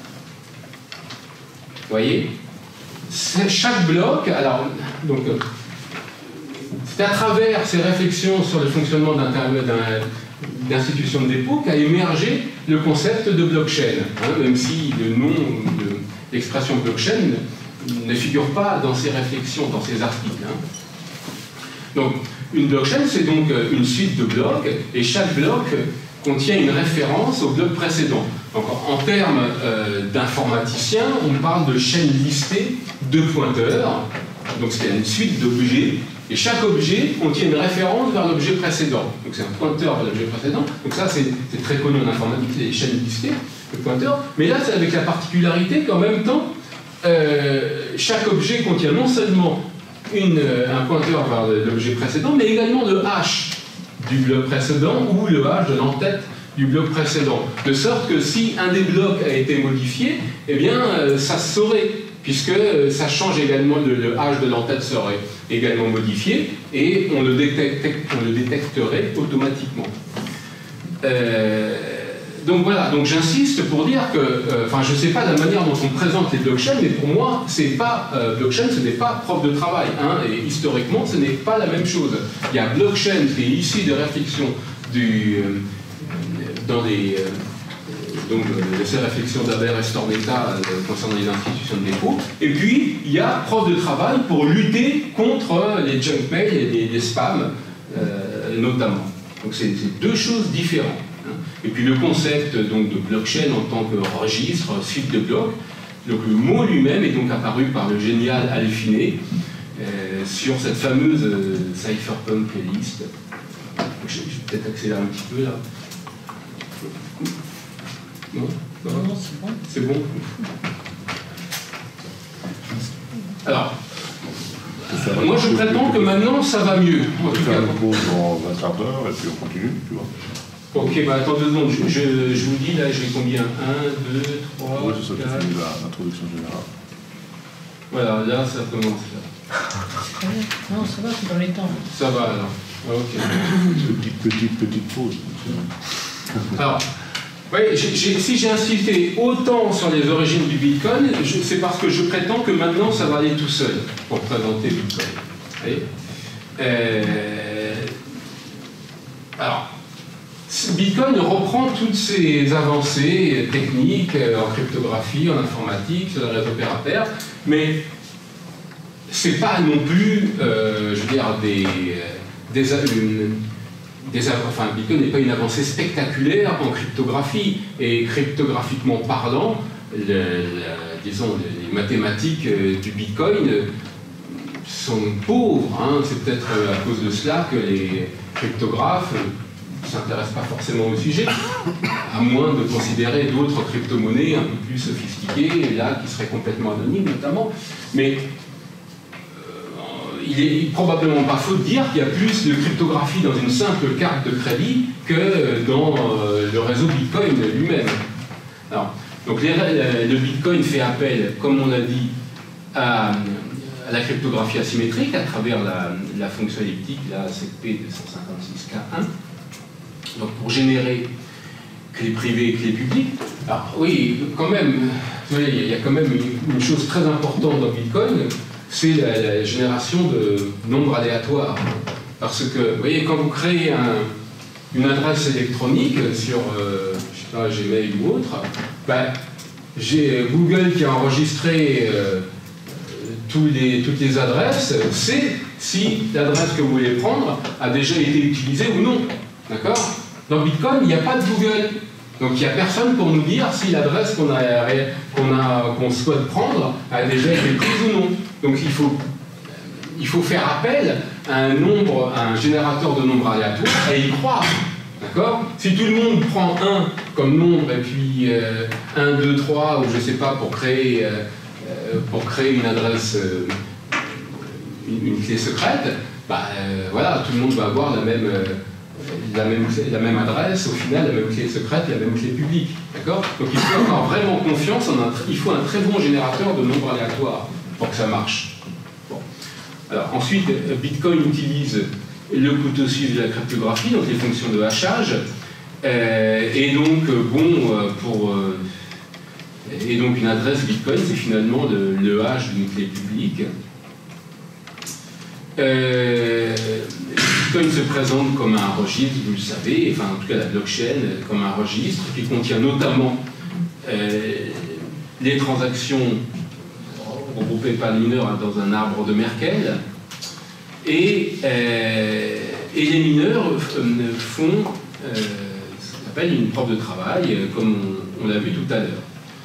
Vous voyez? Chaque bloc, alors, donc, c'est à travers ces réflexions sur le fonctionnement d'institution de dépôt qu'a émergé le concept de blockchain, hein, même si le nom de l'expression blockchain ne figure pas dans ces réflexions, dans ces articles. Hein. Donc, une blockchain, c'est donc une suite de blocs, et chaque bloc contient une référence au bloc précédent. Donc, en termes d'informaticiens, on parle de chaîne listée de pointeurs. Donc, c'est une suite d'objets, et chaque objet contient une référence vers l'objet précédent. Donc, c'est un pointeur vers l'objet précédent. Donc, ça, c'est très connu en informatique, c'est les chaînes listées de pointeurs. Mais là, c'est avec la particularité qu'en même temps, chaque objet contient non seulement un pointeur vers l'objet précédent, mais également le hash du bloc précédent ou le hash de l'entête du bloc précédent. De sorte que si un des blocs a été modifié, eh bien, ça se saurait, puisque ça change également, le hash de l'entête serait également modifié, et on le détecterait automatiquement. Donc voilà, donc j'insiste pour dire que, enfin je ne sais pas la manière dont on présente les blockchains, mais pour moi, c'est pas blockchain, ce n'est pas preuve de travail, hein, et historiquement, ce n'est pas la même chose. Il y a blockchain qui est issu des réflexions dans ces réflexions d'Haber et Stormetta concernant les institutions de dépôt, et puis il y a preuve de travail pour lutter contre les junk mails et les spams, notamment. Donc c'est deux choses différentes. Et puis le concept donc, de blockchain en tant que registre, suite de blocs, donc le mot lui-même est donc apparu par le génial Alfiné sur cette fameuse cypherpunk list. Je vais peut-être accélérer un petit peu là. Non, non, c'est bon. C'est bon. Alors, moi je prétends que maintenant ça va mieux. On va faire une pause dans un quart d'heure et puis on continue, tu vois. Ok, bah attends 2 secondes, je vous dis là, j'ai combien 1, 2, 3, Oui, c'est ça, 4... tu finis l'introduction générale. Voilà, là ça commence là. Non, ça va, c'est dans les temps. Ça va alors. Ok. Petite pause. Alors, oui, si j'ai insisté autant sur les origines du Bitcoin, c'est parce que je prétends que maintenant ça va aller tout seul pour présenter Bitcoin. Vous voyez alors, Bitcoin reprend toutes ces avancées techniques en cryptographie, en informatique, sur les réseaux pair à pair, mais c'est pas non plus, je veux dire, enfin, Bitcoin n'est pas une avancée spectaculaire en cryptographie, et cryptographiquement parlant, disons, les mathématiques du Bitcoin sont pauvres, hein. C'est peut-être à cause de cela que les cryptographes ne s'intéressent pas forcément au sujet, à moins de considérer d'autres crypto-monnaies un peu plus sophistiquées, là, qui seraient complètement anonymes notamment. Mais il est probablement pas faux de dire qu'il y a plus de cryptographie dans une simple carte de crédit que dans le réseau Bitcoin lui-même. Alors, donc le Bitcoin fait appel, comme on a dit, à la cryptographie asymétrique à travers la fonction elliptique, la CP 256K1. Donc pour générer clé privée et clé publique. Alors oui, quand même, vous voyez, il y a quand même une chose très importante dans Bitcoin, c'est la génération de nombres aléatoires. Parce que, vous voyez, quand vous créez une adresse électronique sur, je sais pas, Gmail ou autre, ben, j'ai Google qui a enregistré toutes les adresses, c'est si l'adresse que vous voulez prendre a déjà été utilisée ou non. D'accord? Dans Bitcoin, il n'y a pas de Google. Donc il n'y a personne pour nous dire si l'adresse qu'on souhaite prendre a déjà été prise ou non. Donc il faut faire appel à un générateur de nombres aléatoires et y croire. D'accord? Si tout le monde prend 1 comme nombre et puis 1, 2, 3 ou je ne sais pas pour créer une adresse, une clé secrète, voilà, tout le monde va avoir la même adresse, au final la même clé secrète, la même clé publique. D'accord? Donc il faut avoir vraiment confiance, il faut un très bon générateur de nombres aléatoires pour que ça marche. Bon. Alors ensuite, Bitcoin utilise le couteau suisse de la cryptographie, donc les fonctions de hachage, et donc une adresse Bitcoin, c'est finalement le hash d'une clé publique. Bitcoin se présente comme un registre, vous le savez, enfin en tout cas la blockchain comme un registre qui contient notamment les transactions regroupées par les mineurs dans un arbre de Merkle, et les mineurs font ce qu'on appelle une preuve de travail, comme on l'a vu tout à l'heure.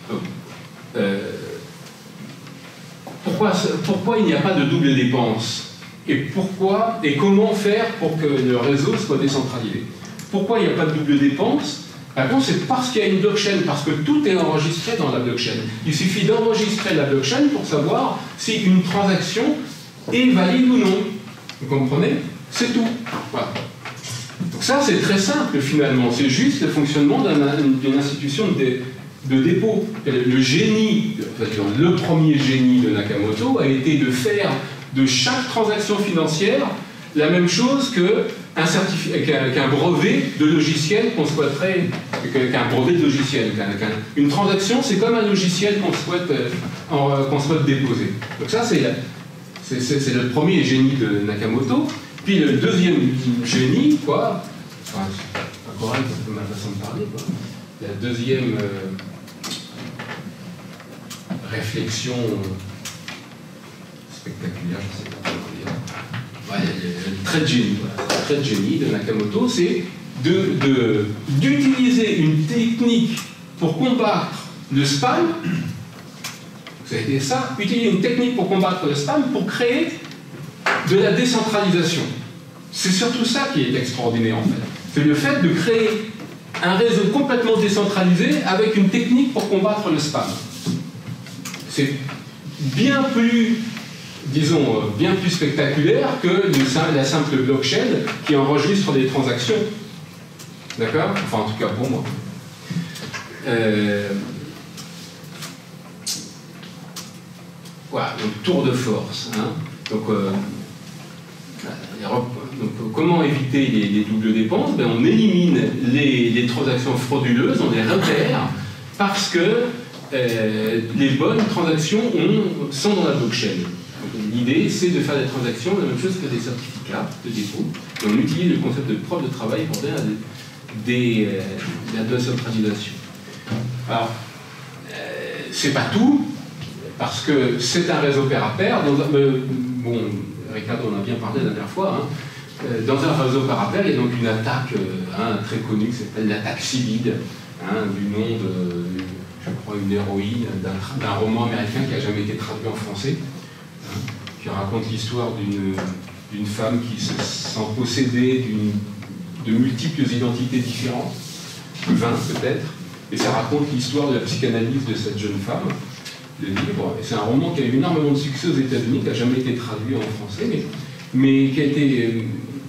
Pourquoi il n'y a pas de double dépense? Et comment faire pour que le réseau soit décentralisé? Pourquoi il n'y a pas de double dépense? La réponse, c'est parce qu'il y a une blockchain, parce que tout est enregistré dans la blockchain. Il suffit d'enregistrer la blockchain pour savoir si une transaction est valide ou non. Vous comprenez? C'est tout. Voilà. Donc ça, c'est très simple finalement. C'est juste le fonctionnement d'une institution de dépôt. Le génie, le premier génie de Nakamoto a été de faire de chaque transaction financière la même chose qu'un brevet de logiciel qu'on souhaiterait, qu'un brevet de logiciel. Une transaction, c'est comme un logiciel qu'on souhaite déposer. Donc ça, c'est le premier génie de Nakamoto. Puis le deuxième génie, quoi, enfin, c'est pas correct, c'est ma façon de parler, quoi. La deuxième réflexion spectaculaire, je ne sais pas comment dire. Ouais, le trait de génie, voilà. Le trait de génie de Nakamoto, c'est d'utiliser une technique pour combattre le spam. Ça a été ça, utiliser une technique pour combattre le spam pour créer de la décentralisation. C'est surtout ça qui est extraordinaire en fait. C'est le fait de créer un réseau complètement décentralisé avec une technique pour combattre le spam. C'est bien plus, disons, bien plus spectaculaire que la simple blockchain qui enregistre des transactions. D'accord? Enfin, en tout cas pour moi. Voilà, donc tour de force. Hein. Donc, comment éviter les doubles dépenses? On élimine les transactions frauduleuses, on les repère, parce que les bonnes transactions sont dans la blockchain. L'idée, c'est de faire des transactions la même chose que des certificats de dépôt. Et on utilise le concept de preuve de travail pour faire la décentralisation. Alors, c'est pas tout, parce que c'est un réseau pair à pair. Bon, Ricardo en a bien parlé la dernière fois. Hein. Dans un réseau pair à pair, il y a donc une attaque très connue qui s'appelle l'attaque Cybide, du nom de, je crois, une héroïne d'un roman américain qui n'a jamais été traduit en français, qui raconte l'histoire d'une femme qui se sent possédée de multiples identités différentes, 20 peut-être, et ça raconte l'histoire de la psychanalyse de cette jeune femme. Le livre, et c'est un roman qui a eu énormément de succès aux États-Unis, qui n'a jamais été traduit en français, mais qui a été.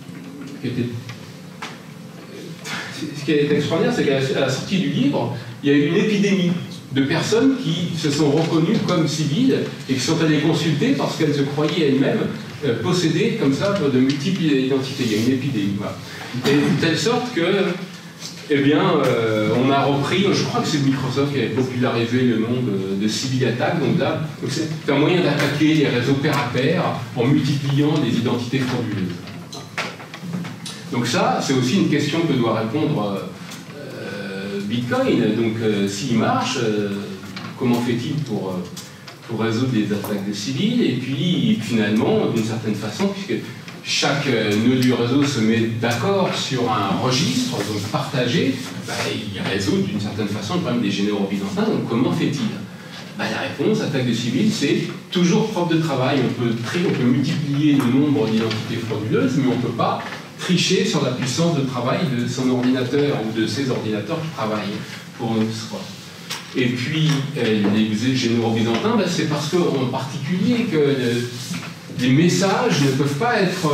Ce qui est extraordinaire, c'est qu'à la sortie du livre, il y a eu une épidémie de personnes qui se sont reconnues comme civiles et qui sont allées consulter parce qu'elles se croyaient elles-mêmes possédées comme ça de multiples identités. Il y a une épidémie. Voilà. Et de telle sorte que. Eh bien, on a repris, je crois que c'est Microsoft qui avait popularisé le nom de Sybil Attack, donc là, c'est un moyen d'attaquer les réseaux pair à pair en multipliant les identités frauduleuses. Donc ça, c'est aussi une question que doit répondre Bitcoin. Donc s'il marche, comment fait-il pour résoudre les attaques de civils? Et puis, finalement, d'une certaine façon, puisque chaque nœud du réseau se met d'accord sur un registre, donc partagé, il résout d'une certaine façon le problème des généraux byzantins. Donc comment fait-il? La réponse, attaque de civils, c'est toujours preuve de travail. On peut multiplier le nombre d'identités frauduleuses, mais on ne peut pas tricher sur la puissance de travail de son ordinateur ou de ses ordinateurs qui travaillent pour soi. Et puis, les généraux byzantins, c'est parce qu'en particulier que les messages ne peuvent pas être...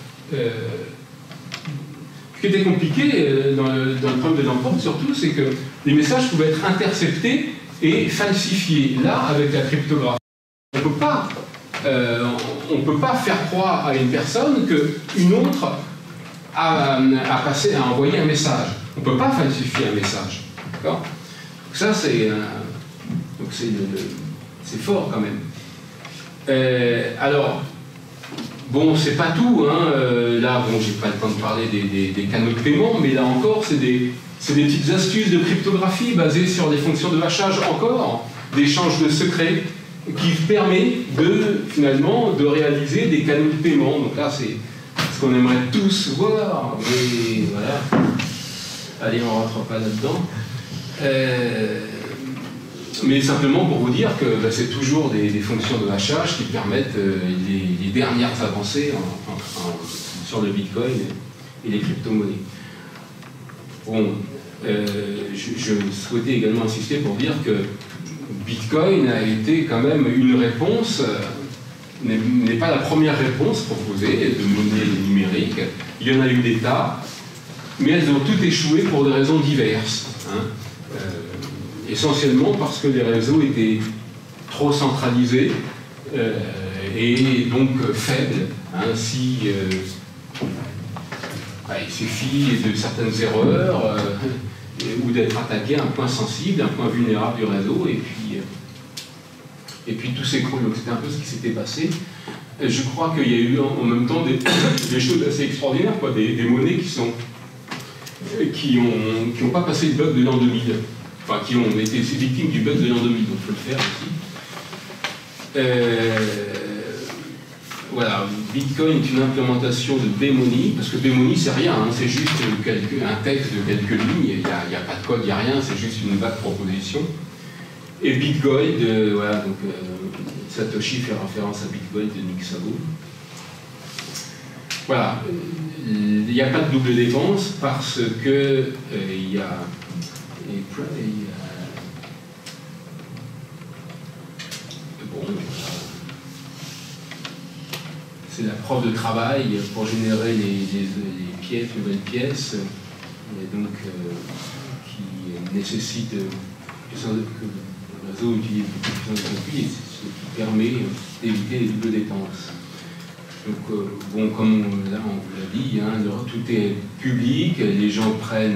ce qui était compliqué dans le problème de l'emporte, surtout, c'est que les messages pouvaient être interceptés et falsifiés. Là, avec la cryptographie, on ne peut pas faire croire à une personne qu'une autre a envoyé un message. On ne peut pas falsifier un message. D'accord ? Ça, c'est fort quand même. Alors, bon, c'est pas tout. Hein. Là, bon, j'ai pas le temps de parler des canaux de paiement, mais là encore, c'est des petites astuces de cryptographie basées sur des fonctions de hachage encore, d'échange de secrets, qui permet finalement de réaliser des canaux de paiement. Donc là, c'est ce qu'on aimerait tous voir, mais voilà. Allez, on ne rentre pas là-dedans. Mais simplement pour vous dire que c'est toujours des fonctions de hachage qui permettent les dernières avancées sur le Bitcoin et les crypto-monnaies. Bon, je souhaitais également insister pour dire que Bitcoin a été quand même une réponse, n'est pas la première réponse proposée de monnaie numérique. Il y en a eu des tas, mais elles ont toutes échoué pour des raisons diverses. Hein. Essentiellement parce que les réseaux étaient trop centralisés et donc faibles. Hein, il suffit de certaines erreurs ou d'être attaqué à un point sensible, un point vulnérable du réseau, et puis tout s'écroule. Donc c'était un peu ce qui s'était passé. Je crois qu'il y a eu en même temps des choses assez extraordinaires, quoi, des monnaies qui n'ont pas passé le bug de l'an 2000. Enfin, qui ont été victimes du bug de l'an 2000, donc il faut le faire aussi. Voilà, Bitcoin est une implémentation de Bemoni, parce que Bemoni c'est rien, hein, c'est juste un texte de quelques lignes, il n'y a pas de code, il n'y a rien, c'est juste une vague proposition. Et Bitgold, voilà, donc Satoshi fait référence à Bitgold de Nick Szabo. Voilà, il n'y a pas de double dépense parce que il y a bon, c'est la preuve de travail pour générer les pièces, nouvelles pièces, et donc qui nécessite que le réseau utilise beaucoup de puissance de calcul, et c'est ce qui permet d'éviter les doubles dépenses. Donc, bon, comme là on vous l'a dit, hein, tout est public, les gens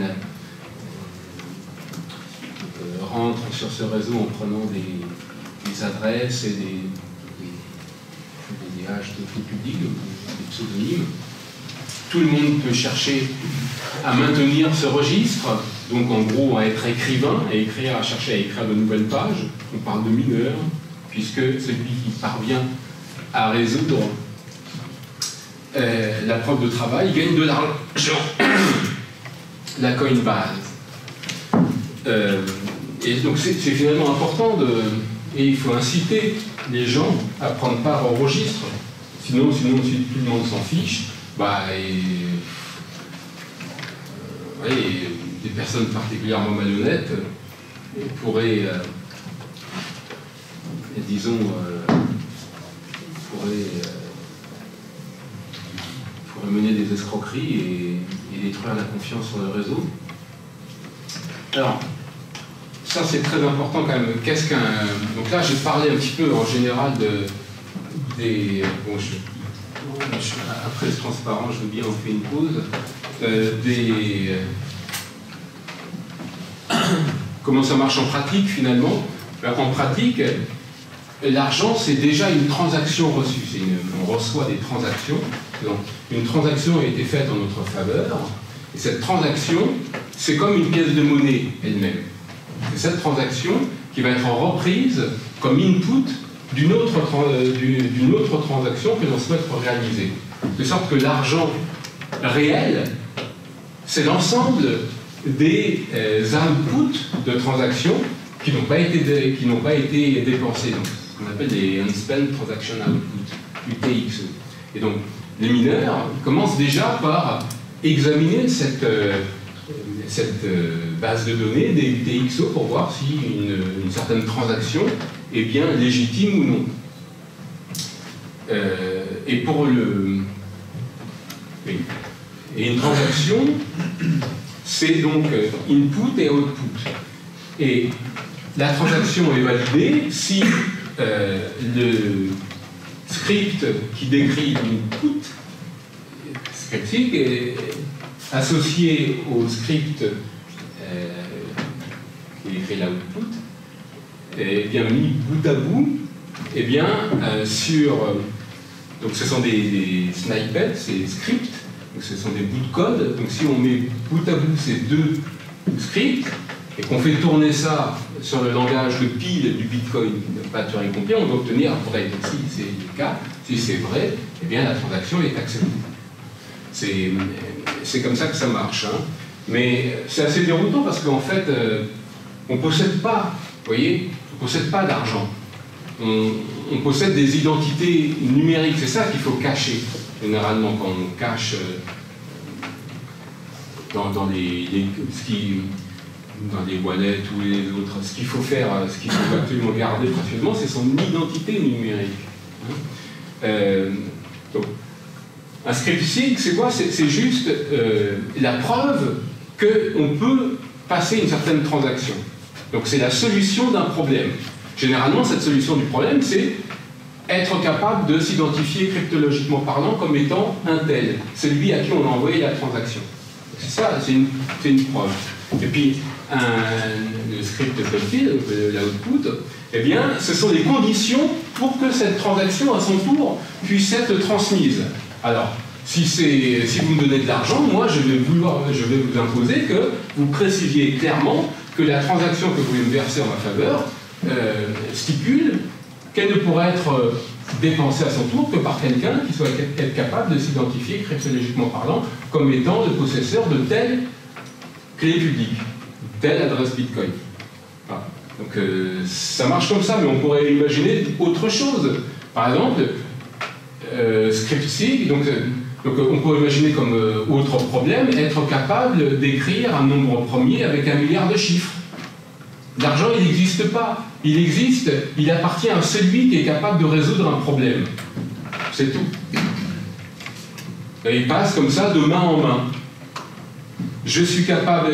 rentrent sur ce réseau en prenant des adresses et des HTTP publics, des pseudonymes. Tout le monde peut chercher à maintenir ce registre, donc en gros à être écrivain, à chercher à écrire de nouvelles pages. On parle de mineur, puisque celui qui parvient à résoudre la preuve de travail gagne de l'argent. La Coinbase. Et donc c'est finalement important et il faut inciter les gens à prendre part au registre. Sinon si tout le monde s'en fiche, des personnes particulièrement malhonnêtes pourraient mener des escroqueries et détruire la confiance sur le réseau. Alors, ça c'est très important quand même. Qu'est-ce qu'un... Donc là, j'ai parlé un petit peu en général des... Bon, après ce transparent, je veux bien, on fait une pause. Comment ça marche en pratique finalement? En pratique, l'argent c'est déjà une transaction reçue. On reçoit des transactions. Donc, une transaction a été faite en notre faveur. Et cette transaction, c'est comme une pièce de monnaie elle-même. C'est cette transaction qui va être reprise comme input d'une autre transaction que l'on souhaite réaliser. De sorte que l'argent réel, c'est l'ensemble des outputs de transactions qui n'ont pas été dépensés. Donc, ce qu'on appelle des unspent transaction output, UTXO. Et donc, les mineurs commencent déjà par examiner cette base de données des UTXO pour voir si une certaine transaction est bien légitime ou non. Et pour le... Oui. Et une transaction, c'est donc input et output. Et la transaction est validée si le script qui décrit l'input, scripting, est associé au script qui décrit l'output, et bien mis bout à bout, et bien donc ce sont des snippets, c'est scripts, donc ce sont des bouts de code. Donc si on met bout à bout ces deux scripts et qu'on fait tourner ça sur le langage de pile du Bitcoin, pas de Turing complet, on va obtenir vrai. Donc si c'est le cas, si c'est vrai, eh bien la transaction est acceptée. C'est comme ça que ça marche. Hein. Mais c'est assez déroutant parce qu'en fait, on ne possède pas, vous voyez, on possède pas d'argent. On possède des identités numériques, c'est ça qu'il faut cacher. Généralement, quand on cache dans les wallets ou les autres, ce qu'il faut faire, ce qu'il faut absolument garder précieusement, c'est son identité numérique. Donc, un script SIG, c'est quoi? C'est juste la preuve qu'on peut passer une certaine transaction. Donc c'est la solution d'un problème. Généralement, cette solution du problème, c'est être capable de s'identifier cryptologiquement parlant comme étant un tel, celui à qui on a envoyé la transaction. C'est ça, c'est une preuve. Et puis, le script copy, l'output, eh bien, ce sont les conditions pour que cette transaction, à son tour, puisse être transmise. Alors, si vous me donnez de l'argent, moi, je vais vous imposer que vous précisiez clairement que la transaction que vous voulez me verser en ma faveur stipule qu'elle ne pourra être dépensée à son tour que par quelqu'un qui soit capable de s'identifier, cryptologiquement parlant, comme étant le possesseur de telle clé publique, telle adresse Bitcoin. Voilà. Donc ça marche comme ça, mais on pourrait imaginer autre chose. Par exemple, script-sig, donc on pourrait imaginer comme autre problème, être capable d'écrire un nombre premier avec 1 milliard de chiffres. L'argent, il n'existe pas. Il existe, il appartient à celui qui est capable de résoudre un problème. C'est tout. Et il passe comme ça de main en main. Je suis capable...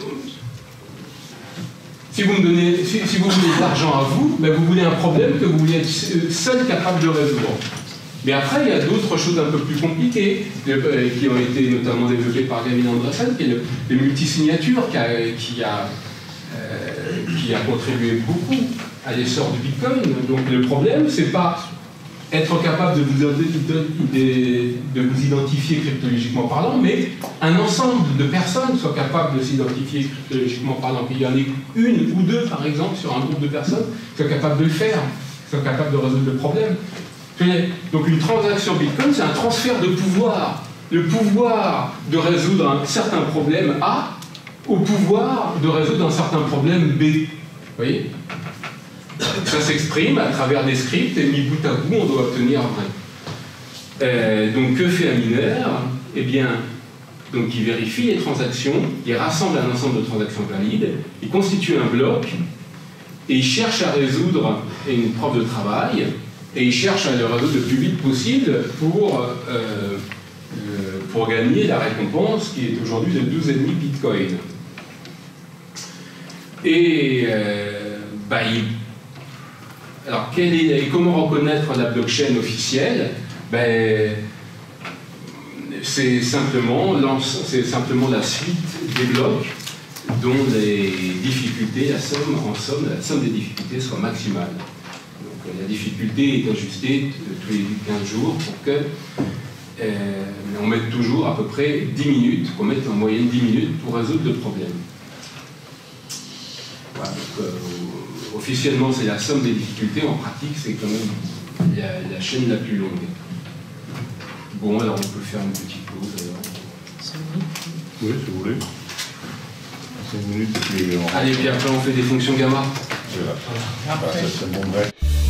Si vous voulez de l'argent à vous, ben vous voulez un problème que vous voulez être seul capable de résoudre. Mais après, il y a d'autres choses un peu plus compliquées qui ont été notamment développées par Gavin Andresen, qui est les multisignatures, qui a contribué beaucoup à l'essor du Bitcoin. Donc le problème, c'est pas être capable de vous identifier cryptologiquement parlant, mais un ensemble de personnes soient capables de s'identifier cryptologiquement parlant. Qu'il y en ait une ou deux, par exemple, sur un groupe de personnes, qui soient capables de le faire, qui soient capables de résoudre le problème. Donc une transaction Bitcoin, c'est un transfert de pouvoir. Le pouvoir de résoudre un certain problème A au pouvoir de résoudre un certain problème B. Vous voyez? Ça s'exprime à travers des scripts et mis bout à bout, on doit obtenir vrai. Donc que fait un mineur? Eh bien, donc il vérifie les transactions, il rassemble un ensemble de transactions valides, il constitue un bloc et il cherche à résoudre une preuve de travail et il cherche à le résoudre le plus vite possible pour gagner la récompense qui est aujourd'hui de 12,5 Bitcoin. Et alors, comment reconnaître la blockchain officielle? C'est simplement la suite des blocs dont les difficultés, la somme des difficultés soit maximale. Donc la difficulté est ajustée tous les 15 jours pour que on mette toujours à peu près 10 minutes, qu'on mette en moyenne 10 minutes pour résoudre le problème. Voilà, donc, officiellement, c'est la somme des difficultés. En pratique, c'est quand même la chaîne la plus longue. Bon, alors on peut faire une petite pause. Alors. 5 minutes. Oui, si vous voulez. 5 minutes, et puis Allez, puis après, on fait des fonctions gamma. Voilà. Ça, c'est un bon break.